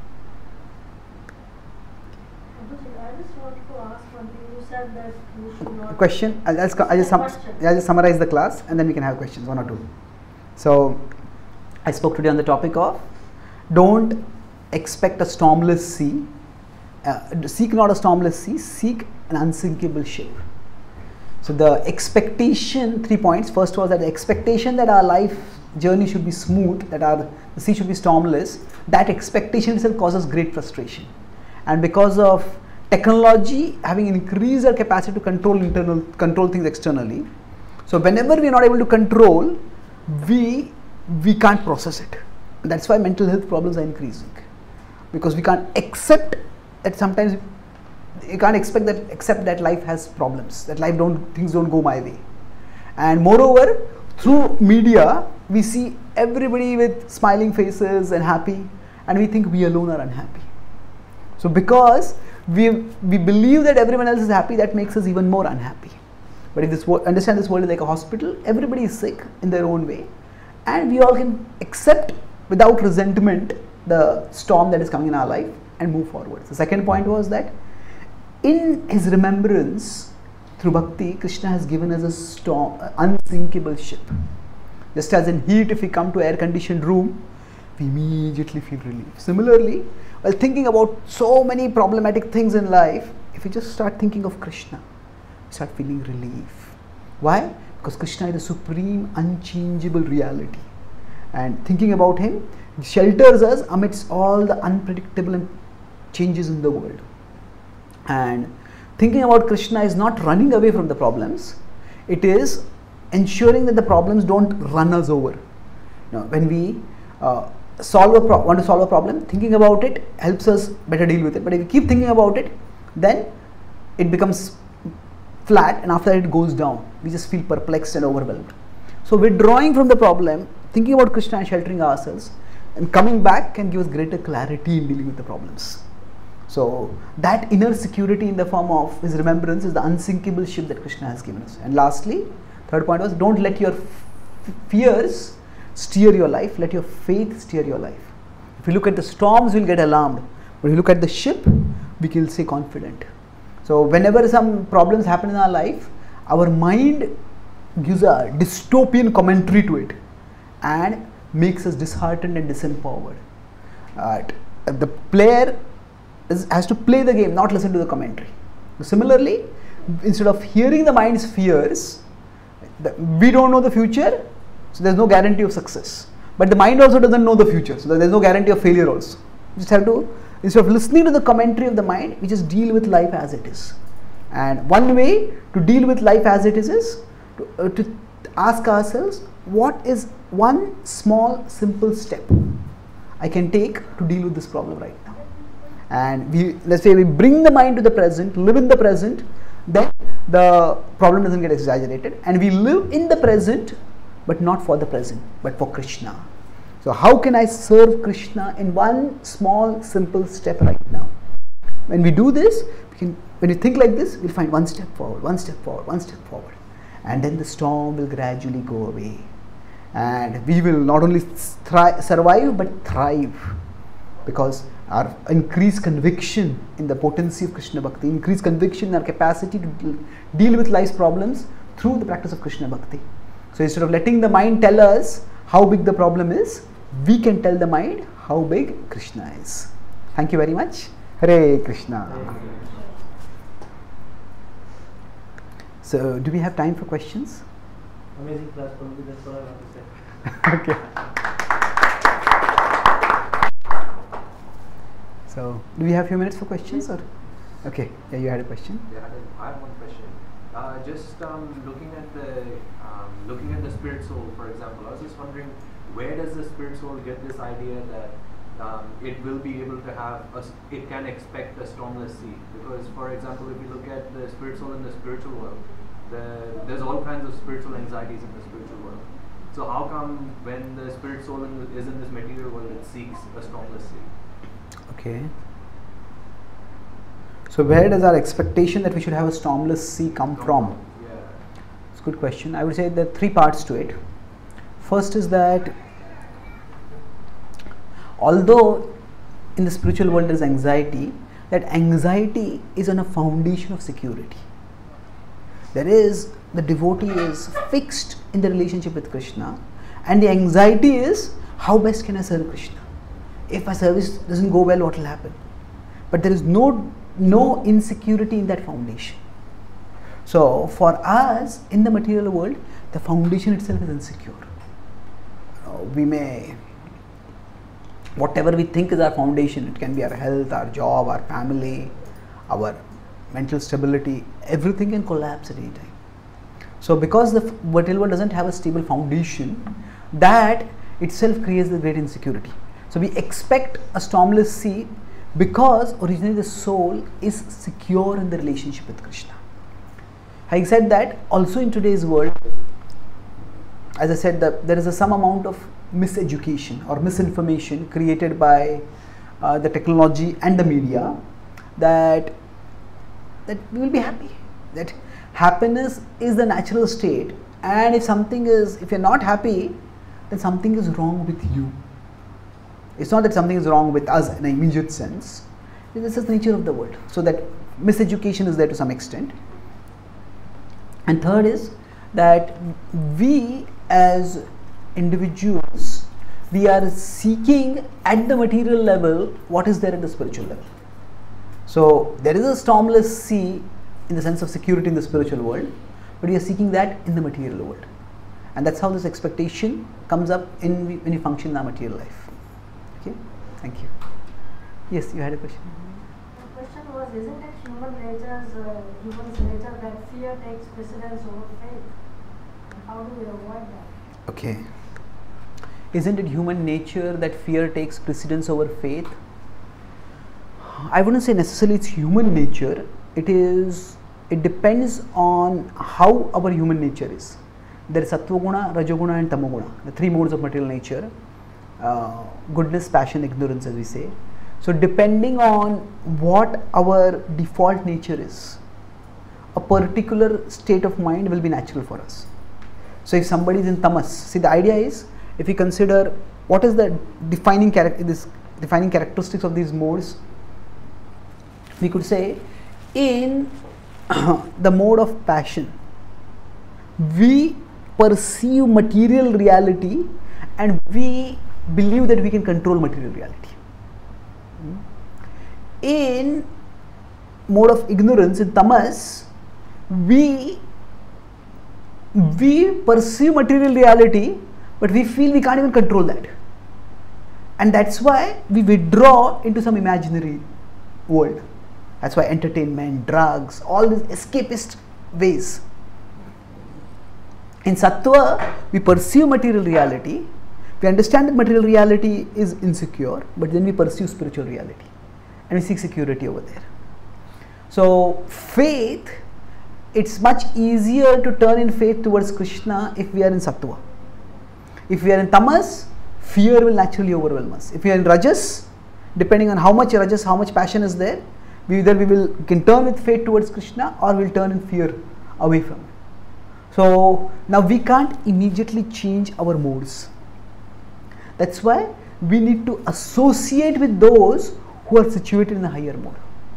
Speaker 8: I just wanted to ask one thing. You said that you should not.
Speaker 1: Question. I'll, I'll, I'll, just, sum, I'll just summarize the class, and then we can have questions, one or two. So I spoke today on the topic of don't expect a stormless sea. Uh, seek not a stormless sea, seek an unsinkable ship. So the expectation, three points. First was that the expectation that our life journey should be smooth, that our the sea should be stormless. That expectation itself causes great frustration. And because of technology having increased our capacity to control internal, control things externally, so whenever we are not able to control, we we can't process it. And that's why mental health problems are increasing, because we can't accept that sometimes you can't expect that accept that life has problems, that life don't things don't go my way. And moreover, through media we see everybody with smiling faces and happy, and we think we alone are unhappy. So because we we believe that everyone else is happy, that makes us even more unhappy. But if this world, understand this world is like a hospital, everybody is sick in their own way, and we all can accept without resentment the storm that is coming in our life and move forward. The second point was that in his remembrance through Bhakti, Krishna has given us a storm, an unsinkable ship. Just as in heat, if we come to air conditioned room, we immediately feel relief. Similarly, while thinking about so many problematic things in life, if we just start thinking of Krishna, we start feeling relief. Why? Because Krishna is the supreme unchangeable reality. And thinking about him shelters us amidst all the unpredictable and changes in the world. And thinking about Krishna is not running away from the problems, it is ensuring that the problems don't run us over. Now, when we uh, solve a pro- want to solve a problem, thinking about it helps us better deal with it. But if we keep thinking about it, then it becomes flat, and after that it goes down. We just feel perplexed and overwhelmed. So withdrawing from the problem, thinking about Krishna and sheltering ourselves, and coming back can give us greater clarity in dealing with the problems. So that inner security in the form of his remembrance is the unsinkable ship that Krishna has given us. And lastly, third point was, don't let your f- fears steer your life, let your faith steer your life. If you look at the storms, we'll get alarmed. But if you look at the ship, we can stay confident. So whenever some problems happen in our life, our mind gives a dystopian commentary to it and makes us disheartened and disempowered. Uh, the player is, has to play the game, not listen to the commentary. Similarly, instead of hearing the mind's fears, the, we don't know the future, so there's no guarantee of success. But the mind also doesn't know the future, so there's no guarantee of failure also. You just have to, instead of listening to the commentary of the mind, we just deal with life as it is. And one way to deal with life as it is is to, uh, to ask ourselves, what is one small simple step I can take to deal with this problem right now? And we, let's say we bring the mind to the present, live in the present, then the problem doesn't get exaggerated, and we live in the present, but not for the present, but for Krishna. So how can I serve Krishna in one small simple step right now? When we do this, we can, when we think like this, we'll find one step forward, one step forward, one step forward, and then the storm will gradually go away, and we will not only thri- survive but thrive, because our increased conviction in the potency of Krishna Bhakti, increased conviction in our capacity to deal with life's problems through the practice of Krishna Bhakti. So instead of letting the mind tell us how big the problem is, we can tell the mind how big Krishna is. Thank you very much. Hare Krishna. So, do we have time for questions?
Speaker 2: Amazing class, probably that's what I want to say.
Speaker 1: Okay. So, do we have a few minutes for questions, or? Okay, yeah, you had a question.
Speaker 7: Yeah, I have one question. Uh, just um, looking at the um, looking at the spirit soul, for example, I was just wondering, where does the spirit soul get this idea that um, it will be able to have a, it can expect a stormless sea? Because, for example, if you look at the spirit soul in the spiritual world, the, there's all kinds of spiritual anxieties in the spiritual world. So how come when the spirit soul in the, is in this material world, it seeks a stormless sea?
Speaker 1: Okay. So where does our expectation that we should have a stormless sea come from?
Speaker 7: Yeah.
Speaker 1: It's a good question. I would say there are three parts to it. First is that although in the spiritual world there is anxiety, that anxiety is on a foundation of security. There is, the devotee is fixed in the relationship with Krishna, and the anxiety is, how best can I serve Krishna? If my service doesn't go well, what will happen? But there is no no insecurity in that foundation. So for us in the material world, the foundation itself is insecure. Uh, we may, whatever we think is our foundation, it can be our health, our job, our family, our mental stability, everything can collapse at any time. So because the material world doesn't have a stable foundation, that itself creates the great insecurity. So we expect a stormless sea because originally the soul is secure in the relationship with Krishna. Having said that, also in today's world, as I said, the, there is a some amount of miseducation or misinformation created by uh, the technology and the media, that that we will be happy, that happiness is the natural state, and if something is, if you're not happy, then something is wrong with you. It's not that something is wrong with us in an immediate sense. This is the nature of the world. So that miseducation is there to some extent. And third is that we as individuals, we are seeking at the material level what is there at the spiritual level. So there is a stormless sea in the sense of security in the spiritual world, but we are seeking that in the material world. And that's how this expectation comes up in when you function in our material life. Okay, thank you. Yes, you had a question.
Speaker 8: The question was, isn't it human nature's uh, human's nature that fear takes precedence over faith? And how do we avoid that?
Speaker 1: Okay. Isn't it human nature that fear takes precedence over faith? I wouldn't say necessarily it's human nature. It is. It depends on how our human nature is. There is sattva guna, rajoguna, and tamoguna, the three modes of material nature. Uh, goodness, passion, ignorance, as we say. So, depending on what our default nature is, a particular state of mind will be natural for us. So, if somebody is in tamas, see, the idea is, if we consider what is the defining character, this defining characteristics of these modes, we could say in the mode of passion, we perceive material reality and we believe that we can control material reality. In mode of ignorance, in tamas, we we perceive material reality, but we feel we can't even control that, and that's why we withdraw into some imaginary world. That's why entertainment, drugs, all these escapist ways. In sattva, we perceive material reality, we understand that material reality is insecure, but then we pursue spiritual reality and we seek security over there. So faith, it's much easier to turn in faith towards Krishna if we are in sattva. If we are in tamas, fear will naturally overwhelm us. If we are in rajas, depending on how much rajas, how much passion is there, we either we will we can turn with faith towards Krishna or we will turn in fear away from it. So now we can't immediately change our modes. That's why we need to associate with those who are situated in a higher mode.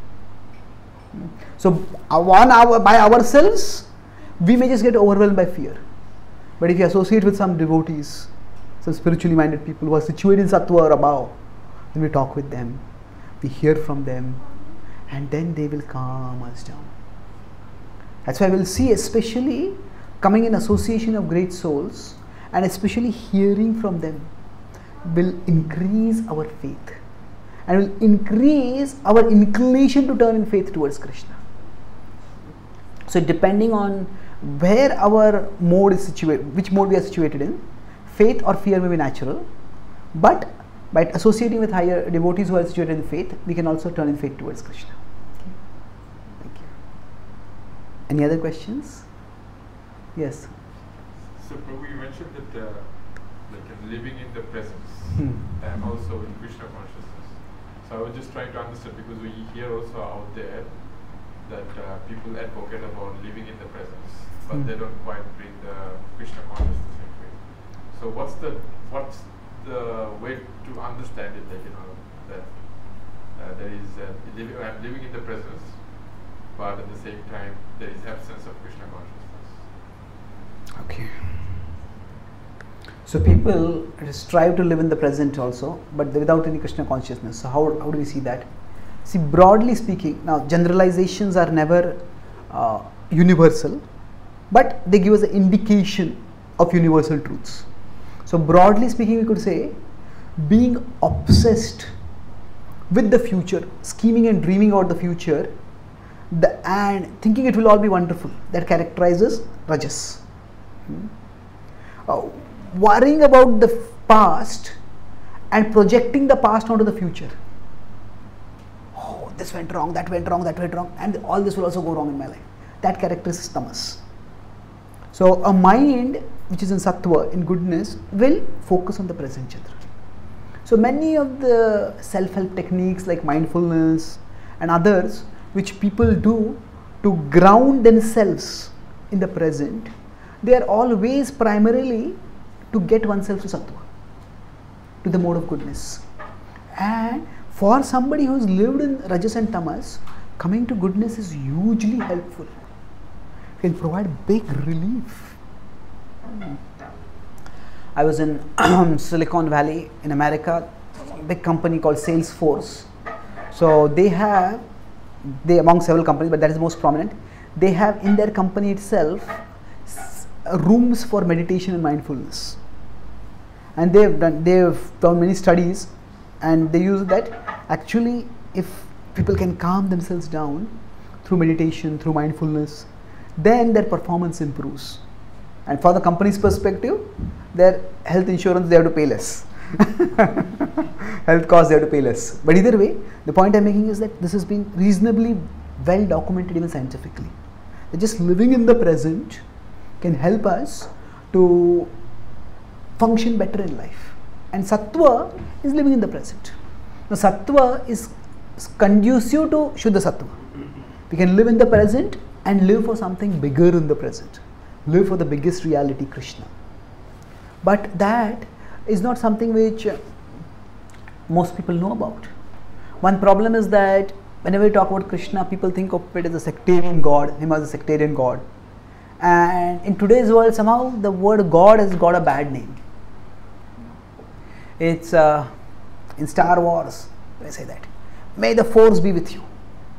Speaker 1: So one hour by ourselves, we may just get overwhelmed by fear. But if you associate with some devotees, some spiritually minded people who are situated in sattva or above, then we talk with them, we hear from them, and then they will calm us down. That's why we'll see, especially coming in association of great souls and especially hearing from them will increase our faith and will increase our inclination to turn in faith towards Krishna. So depending on where our mode is situated, which mode we are situated in, faith or fear may be natural, but by associating with higher devotees who are situated in faith, we can also turn in faith towards Krishna. Okay. Thank you. Any other questions? Yes.
Speaker 5: So Prabhu, you mentioned that uh, like uh, living in the presence
Speaker 1: Hmm.
Speaker 5: and also in Krishna consciousness. So I was just trying to understand, because we hear also out there that uh, people advocate about living in the presence, but
Speaker 1: Hmm.
Speaker 5: they don't quite bring the Krishna consciousness into it. So what's the what's the way to understand it? Like, you know, that uh, there is uh, living, I'm living in the presence, but at the same time there is absence of Krishna consciousness.
Speaker 1: Okay. So people strive to live in the present also, but without any Krishna consciousness. So how, how do we see that? See, broadly speaking, now generalizations are never uh, universal, but they give us an indication of universal truths. So broadly speaking, we could say being obsessed with the future, scheming and dreaming about the future, the, and thinking it will all be wonderful, that characterizes rajas. Hmm. Uh, worrying about the past and projecting the past onto the future. Oh, this went wrong, that went wrong, that went wrong, and all this will also go wrong in my life. That characterizes tamas. So a mind which is in sattva, in goodness, will focus on the present Chandra. So many of the self-help techniques like mindfulness and others which people do to ground themselves in the present, they are always primarily to get oneself to sattva, to the mode of goodness. And for somebody who has lived in rajas and tamas, coming to goodness is hugely helpful. It can provide big relief. I was in Silicon Valley in America, a big company called Salesforce. So they have, they among several companies, but that is most prominent, they have in their company itself uh, rooms for meditation and mindfulness. And they've done, they've done many studies, and they use that actually if people can calm themselves down through meditation, through mindfulness, then their performance improves. And for the company's perspective, their health insurance, they have to pay less. Health costs, they have to pay less. But either way, the point I'm making is that this has been reasonably well documented even scientifically. That just living in the present can help us to function better in life. And sattva is living in the present. Now sattva is conducive to Shuddha sattva. We can live in the present and live for something bigger in the present. Live for the biggest reality, Krishna. But that is not something which uh, most people know about. One problem is that whenever we talk about Krishna, people think of it as a sectarian god, him as a sectarian god. And in today's world, somehow the word God has got a bad name. It's uh, in Star Wars, they say that, may the force be with you.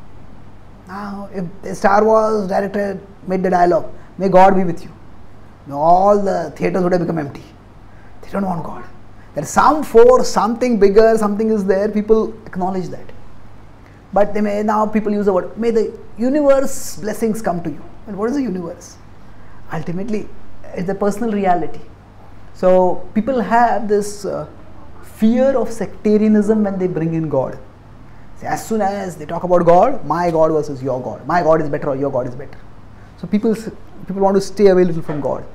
Speaker 1: Now, if the Star Wars director made the dialogue, may God be with you, all the theatres would have become empty. They don't want God. There is some force, something bigger, something is there, people acknowledge that. But they may now people use the word, may the universe blessings come to you. Well, what is the universe? Ultimately, it's the personal reality. So, people have this uh, fear of sectarianism when they bring in God. See, as soon as they talk about God, my God versus your God. My God is better or your God is better. So, people, people want to stay away a little from God.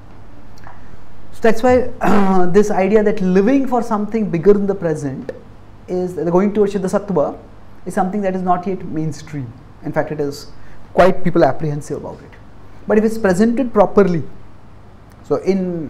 Speaker 1: So, that's why uh, this idea that living for something bigger in the present is going towards Shuddha Sattva is something that is not yet mainstream. In fact, it is quite people apprehensive about it. But if it's presented properly, so in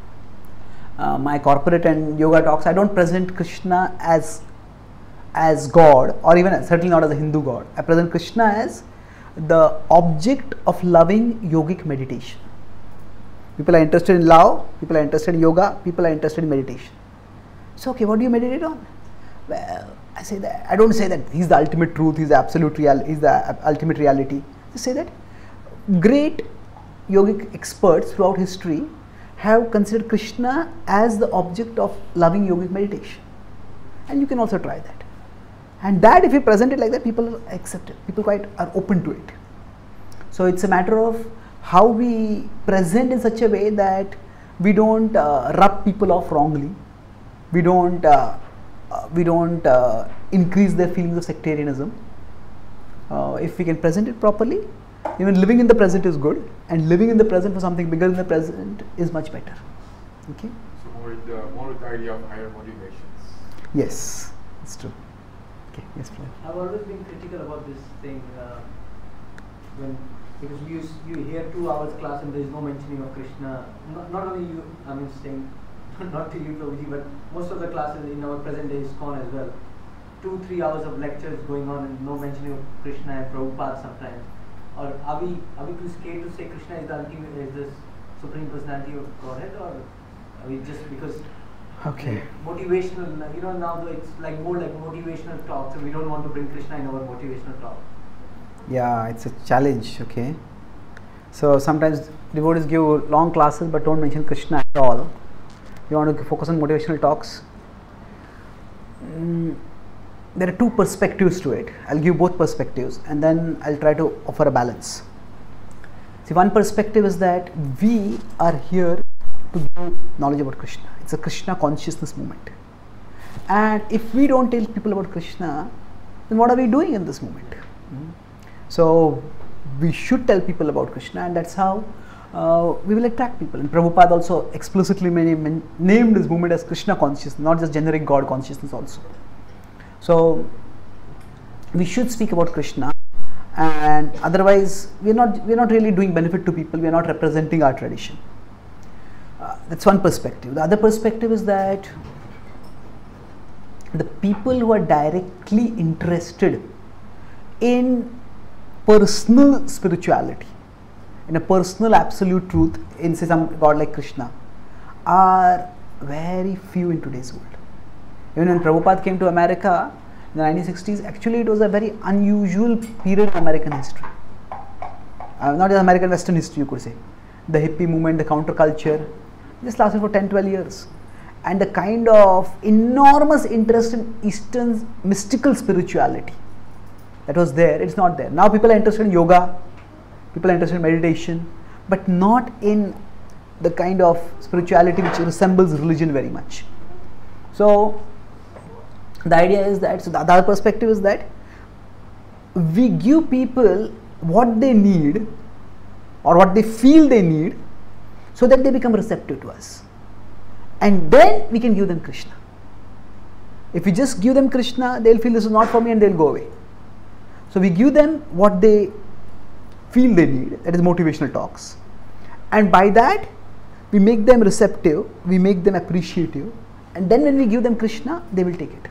Speaker 1: uh, my corporate and yoga talks, I don't present Krishna as as God, or even certainly not as a Hindu God. I present Krishna as the object of loving yogic meditation. People are interested in love, people are interested in yoga, people are interested in meditation. So, okay, what do you meditate on? Well, I say that, I don't say that he's the ultimate truth, he's the absolute real, he's the ultimate reality. I say that great yogic experts throughout history have considered Krishna as the object of loving yogic meditation. And you can also try that. And that, if you present it like that, people accept it. People quite are open to it. So it's a matter of how we present in such a way that we don't uh, rub people off wrongly. We don't uh, uh, we don't uh, increase their feelings of sectarianism. Uh, if we can present it properly, even living in the present is good, and living in the present for something bigger in the present is much better. Okay.
Speaker 5: So more with the more with the idea of higher motivations.
Speaker 1: Yes, it's true. Okay. Yes, please.
Speaker 2: I've always been critical about this thing uh, when because you you hear two hours class and there is no mentioning of Krishna. Not, not only you, I mean saying not to you, Prabhuji, but most of the classes in our present day ISKCON as well. Two three hours of lectures going on and no mentioning of Krishna and Prabhupada sometimes. Or are we are we too scared to say Krishna is the ultimate, is the supreme personality of Godhead, or are we just because
Speaker 1: okay
Speaker 2: motivational? You know, now it's like more like motivational talk, so we don't want to bring Krishna in our motivational talk.
Speaker 1: Yeah, it's a challenge. Okay, so sometimes devotees give long classes but don't mention Krishna at all. You want to focus on motivational talks. Mm, there are two perspectives to it. I'll give both perspectives and then I'll try to offer a balance. See, one perspective is that we are here to give knowledge about Krishna. It's a Krishna consciousness movement. And if we don't tell people about Krishna, then what are we doing in this moment? Mm. So, we should tell people about Krishna, and that's how uh, we will attract people. And Prabhupada also explicitly named, named his movement as Krishna consciousness, not just generic God consciousness also. So, we should speak about Krishna, and otherwise we are not we are not really doing benefit to people. We are not representing our tradition. Uh, that's one perspective. The other perspective is that the people who are directly interested in personal spirituality, in a personal absolute truth, in say some God like Krishna, are very few in today's world. Even when Prabhupada came to America in the nineteen sixties, actually it was a very unusual period in American history. Uh, not just American Western history, you could say. the hippie movement, the counterculture, just lasted for ten to twelve years. And the kind of enormous interest in Eastern mystical spirituality that was there, it's not there. Now people are interested in yoga, people are interested in meditation, but not in the kind of spirituality which resembles religion very much. So the idea is that, so the other perspective is that we give people what they need or what they feel they need so that they become receptive to us. And then we can give them Krishna. If we just give them Krishna, they'll feel this is not for me and they'll go away. So we give them what they feel they need, that is motivational talks. And by that, we make them receptive, we make them appreciative. And then when we give them Krishna, they will take it.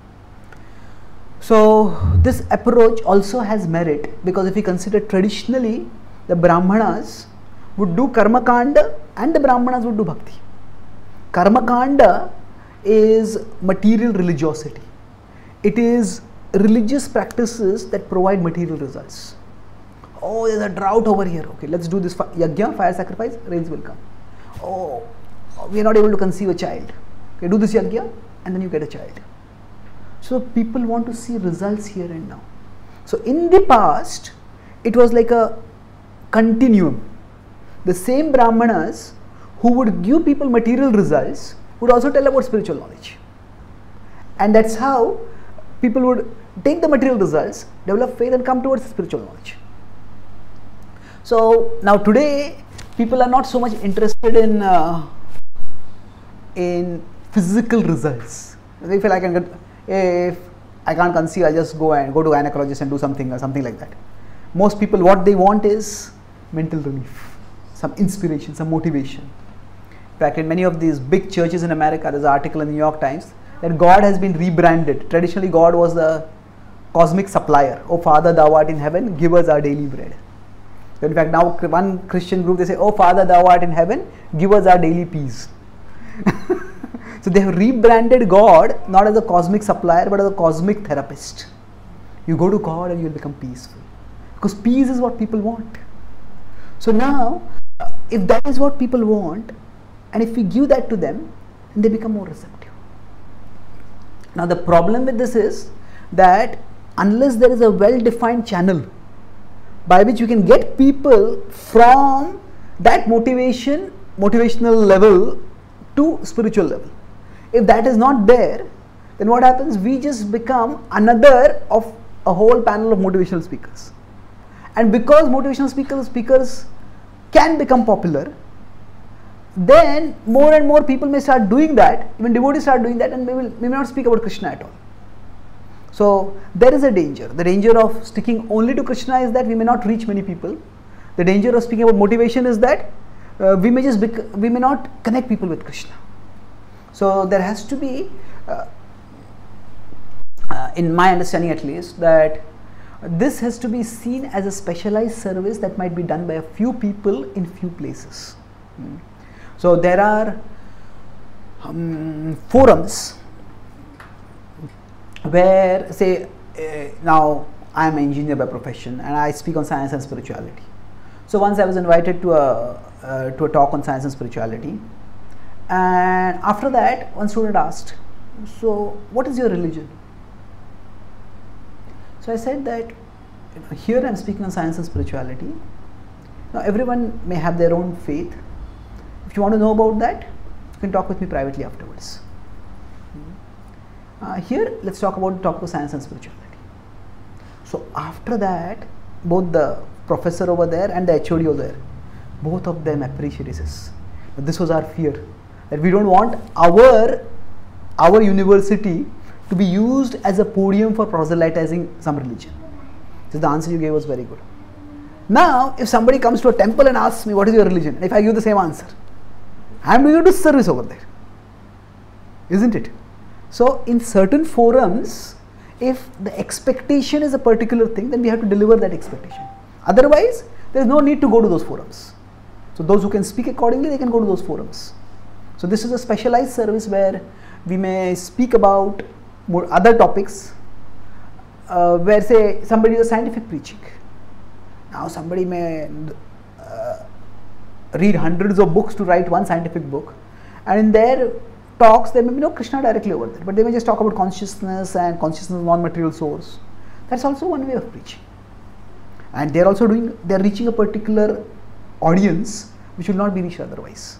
Speaker 1: So this approach also has merit, because if we consider traditionally, the Brahmanas would do Karma Kanda and the Brahmanas would do Bhakti. Karma Kanda is material religiosity. It is religious practices that provide material results. Oh, there's a drought over here. Okay, let's do this yajna, fire sacrifice, rains will come. Oh, we are not able to conceive a child. Okay, do this yajna and then you get a child. So people want to see results here and now. So in the past, it was like a continuum. The same Brahmanas who would give people material results would also tell about spiritual knowledge. And that's how people would take the material results, develop faith and come towards spiritual knowledge. So now today, people are not so much interested in uh, in physical results. They feel I can get, if I can't conceive, I just go and go to gynecologist and do something or something like that. Most people, what they want is mental relief, some inspiration, some motivation. In fact, in many of these big churches in America, there's an article in the New York Times that God has been rebranded. Traditionally, God was the cosmic supplier. Oh Father, thou art in heaven, give us our daily bread. So in fact, now one Christian group, they say, oh Father, thou art in heaven, give us our daily peace. So they have rebranded God not as a cosmic supplier but as a cosmic therapist. You go to God and you will become peaceful. Because peace is what people want. So now, if that is what people want, and if we give that to them, they become more receptive. Now the problem with this is that unless there is a well-defined channel by which you can get people from that motivation, motivational level to spiritual level. If that is not there, then what happens? We just become another of a whole panel of motivational speakers. And because motivational speakers, speakers can become popular, then more and more people may start doing that, even devotees start doing that, and we, will, we may not speak about Krishna at all. So there is a danger. The danger of sticking only to Krishna is that we may not reach many people. The danger of speaking about motivation is that uh, we may just bec- we may not connect people with Krishna. So there has to be, uh, uh, in my understanding at least, that this has to be seen as a specialized service that might be done by a few people in few places. Hmm. So there are um, forums where, say, uh, now I am an engineer by profession and I speak on science and spirituality. So once I was invited to a uh, to a talk on science and spirituality, and after that one student asked, so what is your religion? So I said that, you know, here I am speaking on science and spirituality. Now everyone may have their own faith. If you want to know about that, you can talk with me privately afterwards. Uh, here, let's talk about the topic of science and spirituality. So after that, both the professor over there and the H O D over there, both of them appreciated this. But this was our fear, that we don't want our our university to be used as a podium for proselytizing some religion. So the answer you gave was very good. Now, if somebody comes to a temple and asks me, what is your religion? And if I give the same answer, I am doing a disservice over there, isn't it? So in certain forums, if the expectation is a particular thing, then we have to deliver that expectation. Otherwise, there is no need to go to those forums. So those who can speak accordingly, they can go to those forums. So this is a specialized service where we may speak about more other topics, uh, where say somebody is a scientific preaching. Now somebody may uh, read hundreds of books to write one scientific book, and in their talks there may be no Krishna directly over there, but they may just talk about consciousness and consciousness non-material source. That's also one way of preaching. And they are also doing, they are reaching a particular audience which will not be reached otherwise.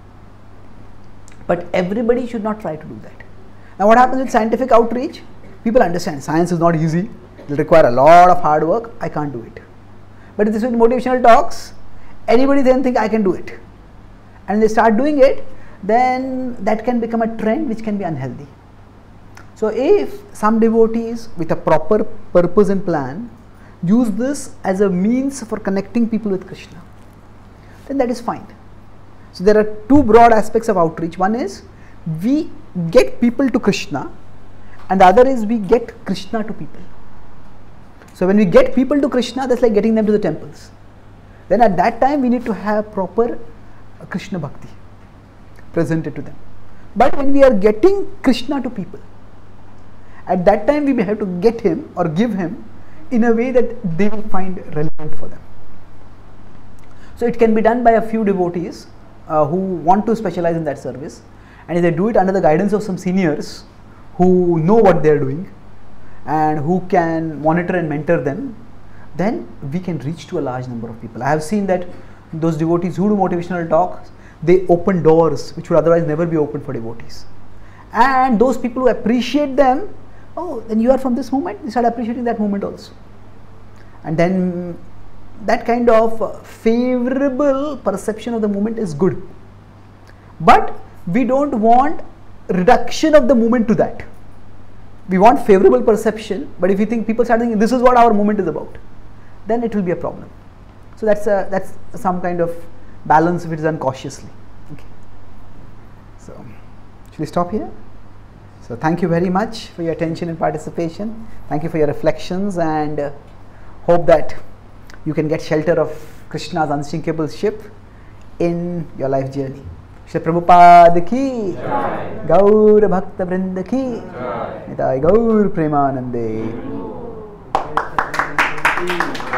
Speaker 1: But everybody should not try to do that. Now what happens with scientific outreach? People understand science is not easy, it will require a lot of hard work, I can't do it. But if this is motivational talks, anybody then think I can do it. And they start doing it, then that can become a trend which can be unhealthy. So if some devotees with a proper purpose and plan use this as a means for connecting people with Krishna, then that is fine. So there are two broad aspects of outreach. One is we get people to Krishna, and the other is we get Krishna to people. So when we get people to Krishna, that's like getting them to the temples. Then at that time we need to have proper Krishna Bhakti presented to them. But when we are getting Krishna to people, at that time we may have to get him or give him in a way that they will find relevant for them. So it can be done by a few devotees uh, who want to specialize in that service, and if they do it under the guidance of some seniors who know what they are doing and who can monitor and mentor them, then we can reach to a large number of people. I have seen that those devotees who do motivational talks, they open doors which would otherwise never be opened for devotees. And those people who appreciate them, oh, then you are from this movement, they start appreciating that movement also. And then that kind of favorable perception of the movement is good. But we don't want reduction of the movement to that. We want favorable perception, but if you think people start thinking this is what our movement is about, then it will be a problem. So that's a, that's some kind of balance if it is done cautiously. Okay. So should we stop here? So thank you very much for your attention and participation. Thank you for your reflections, and uh, hope that you can get shelter of Krishna's unsinkable ship in your life journey. Shri Prabhupada ki Jai. Gaur Bhakta Vrinda ki Jai. Nitai Gaur Premanande.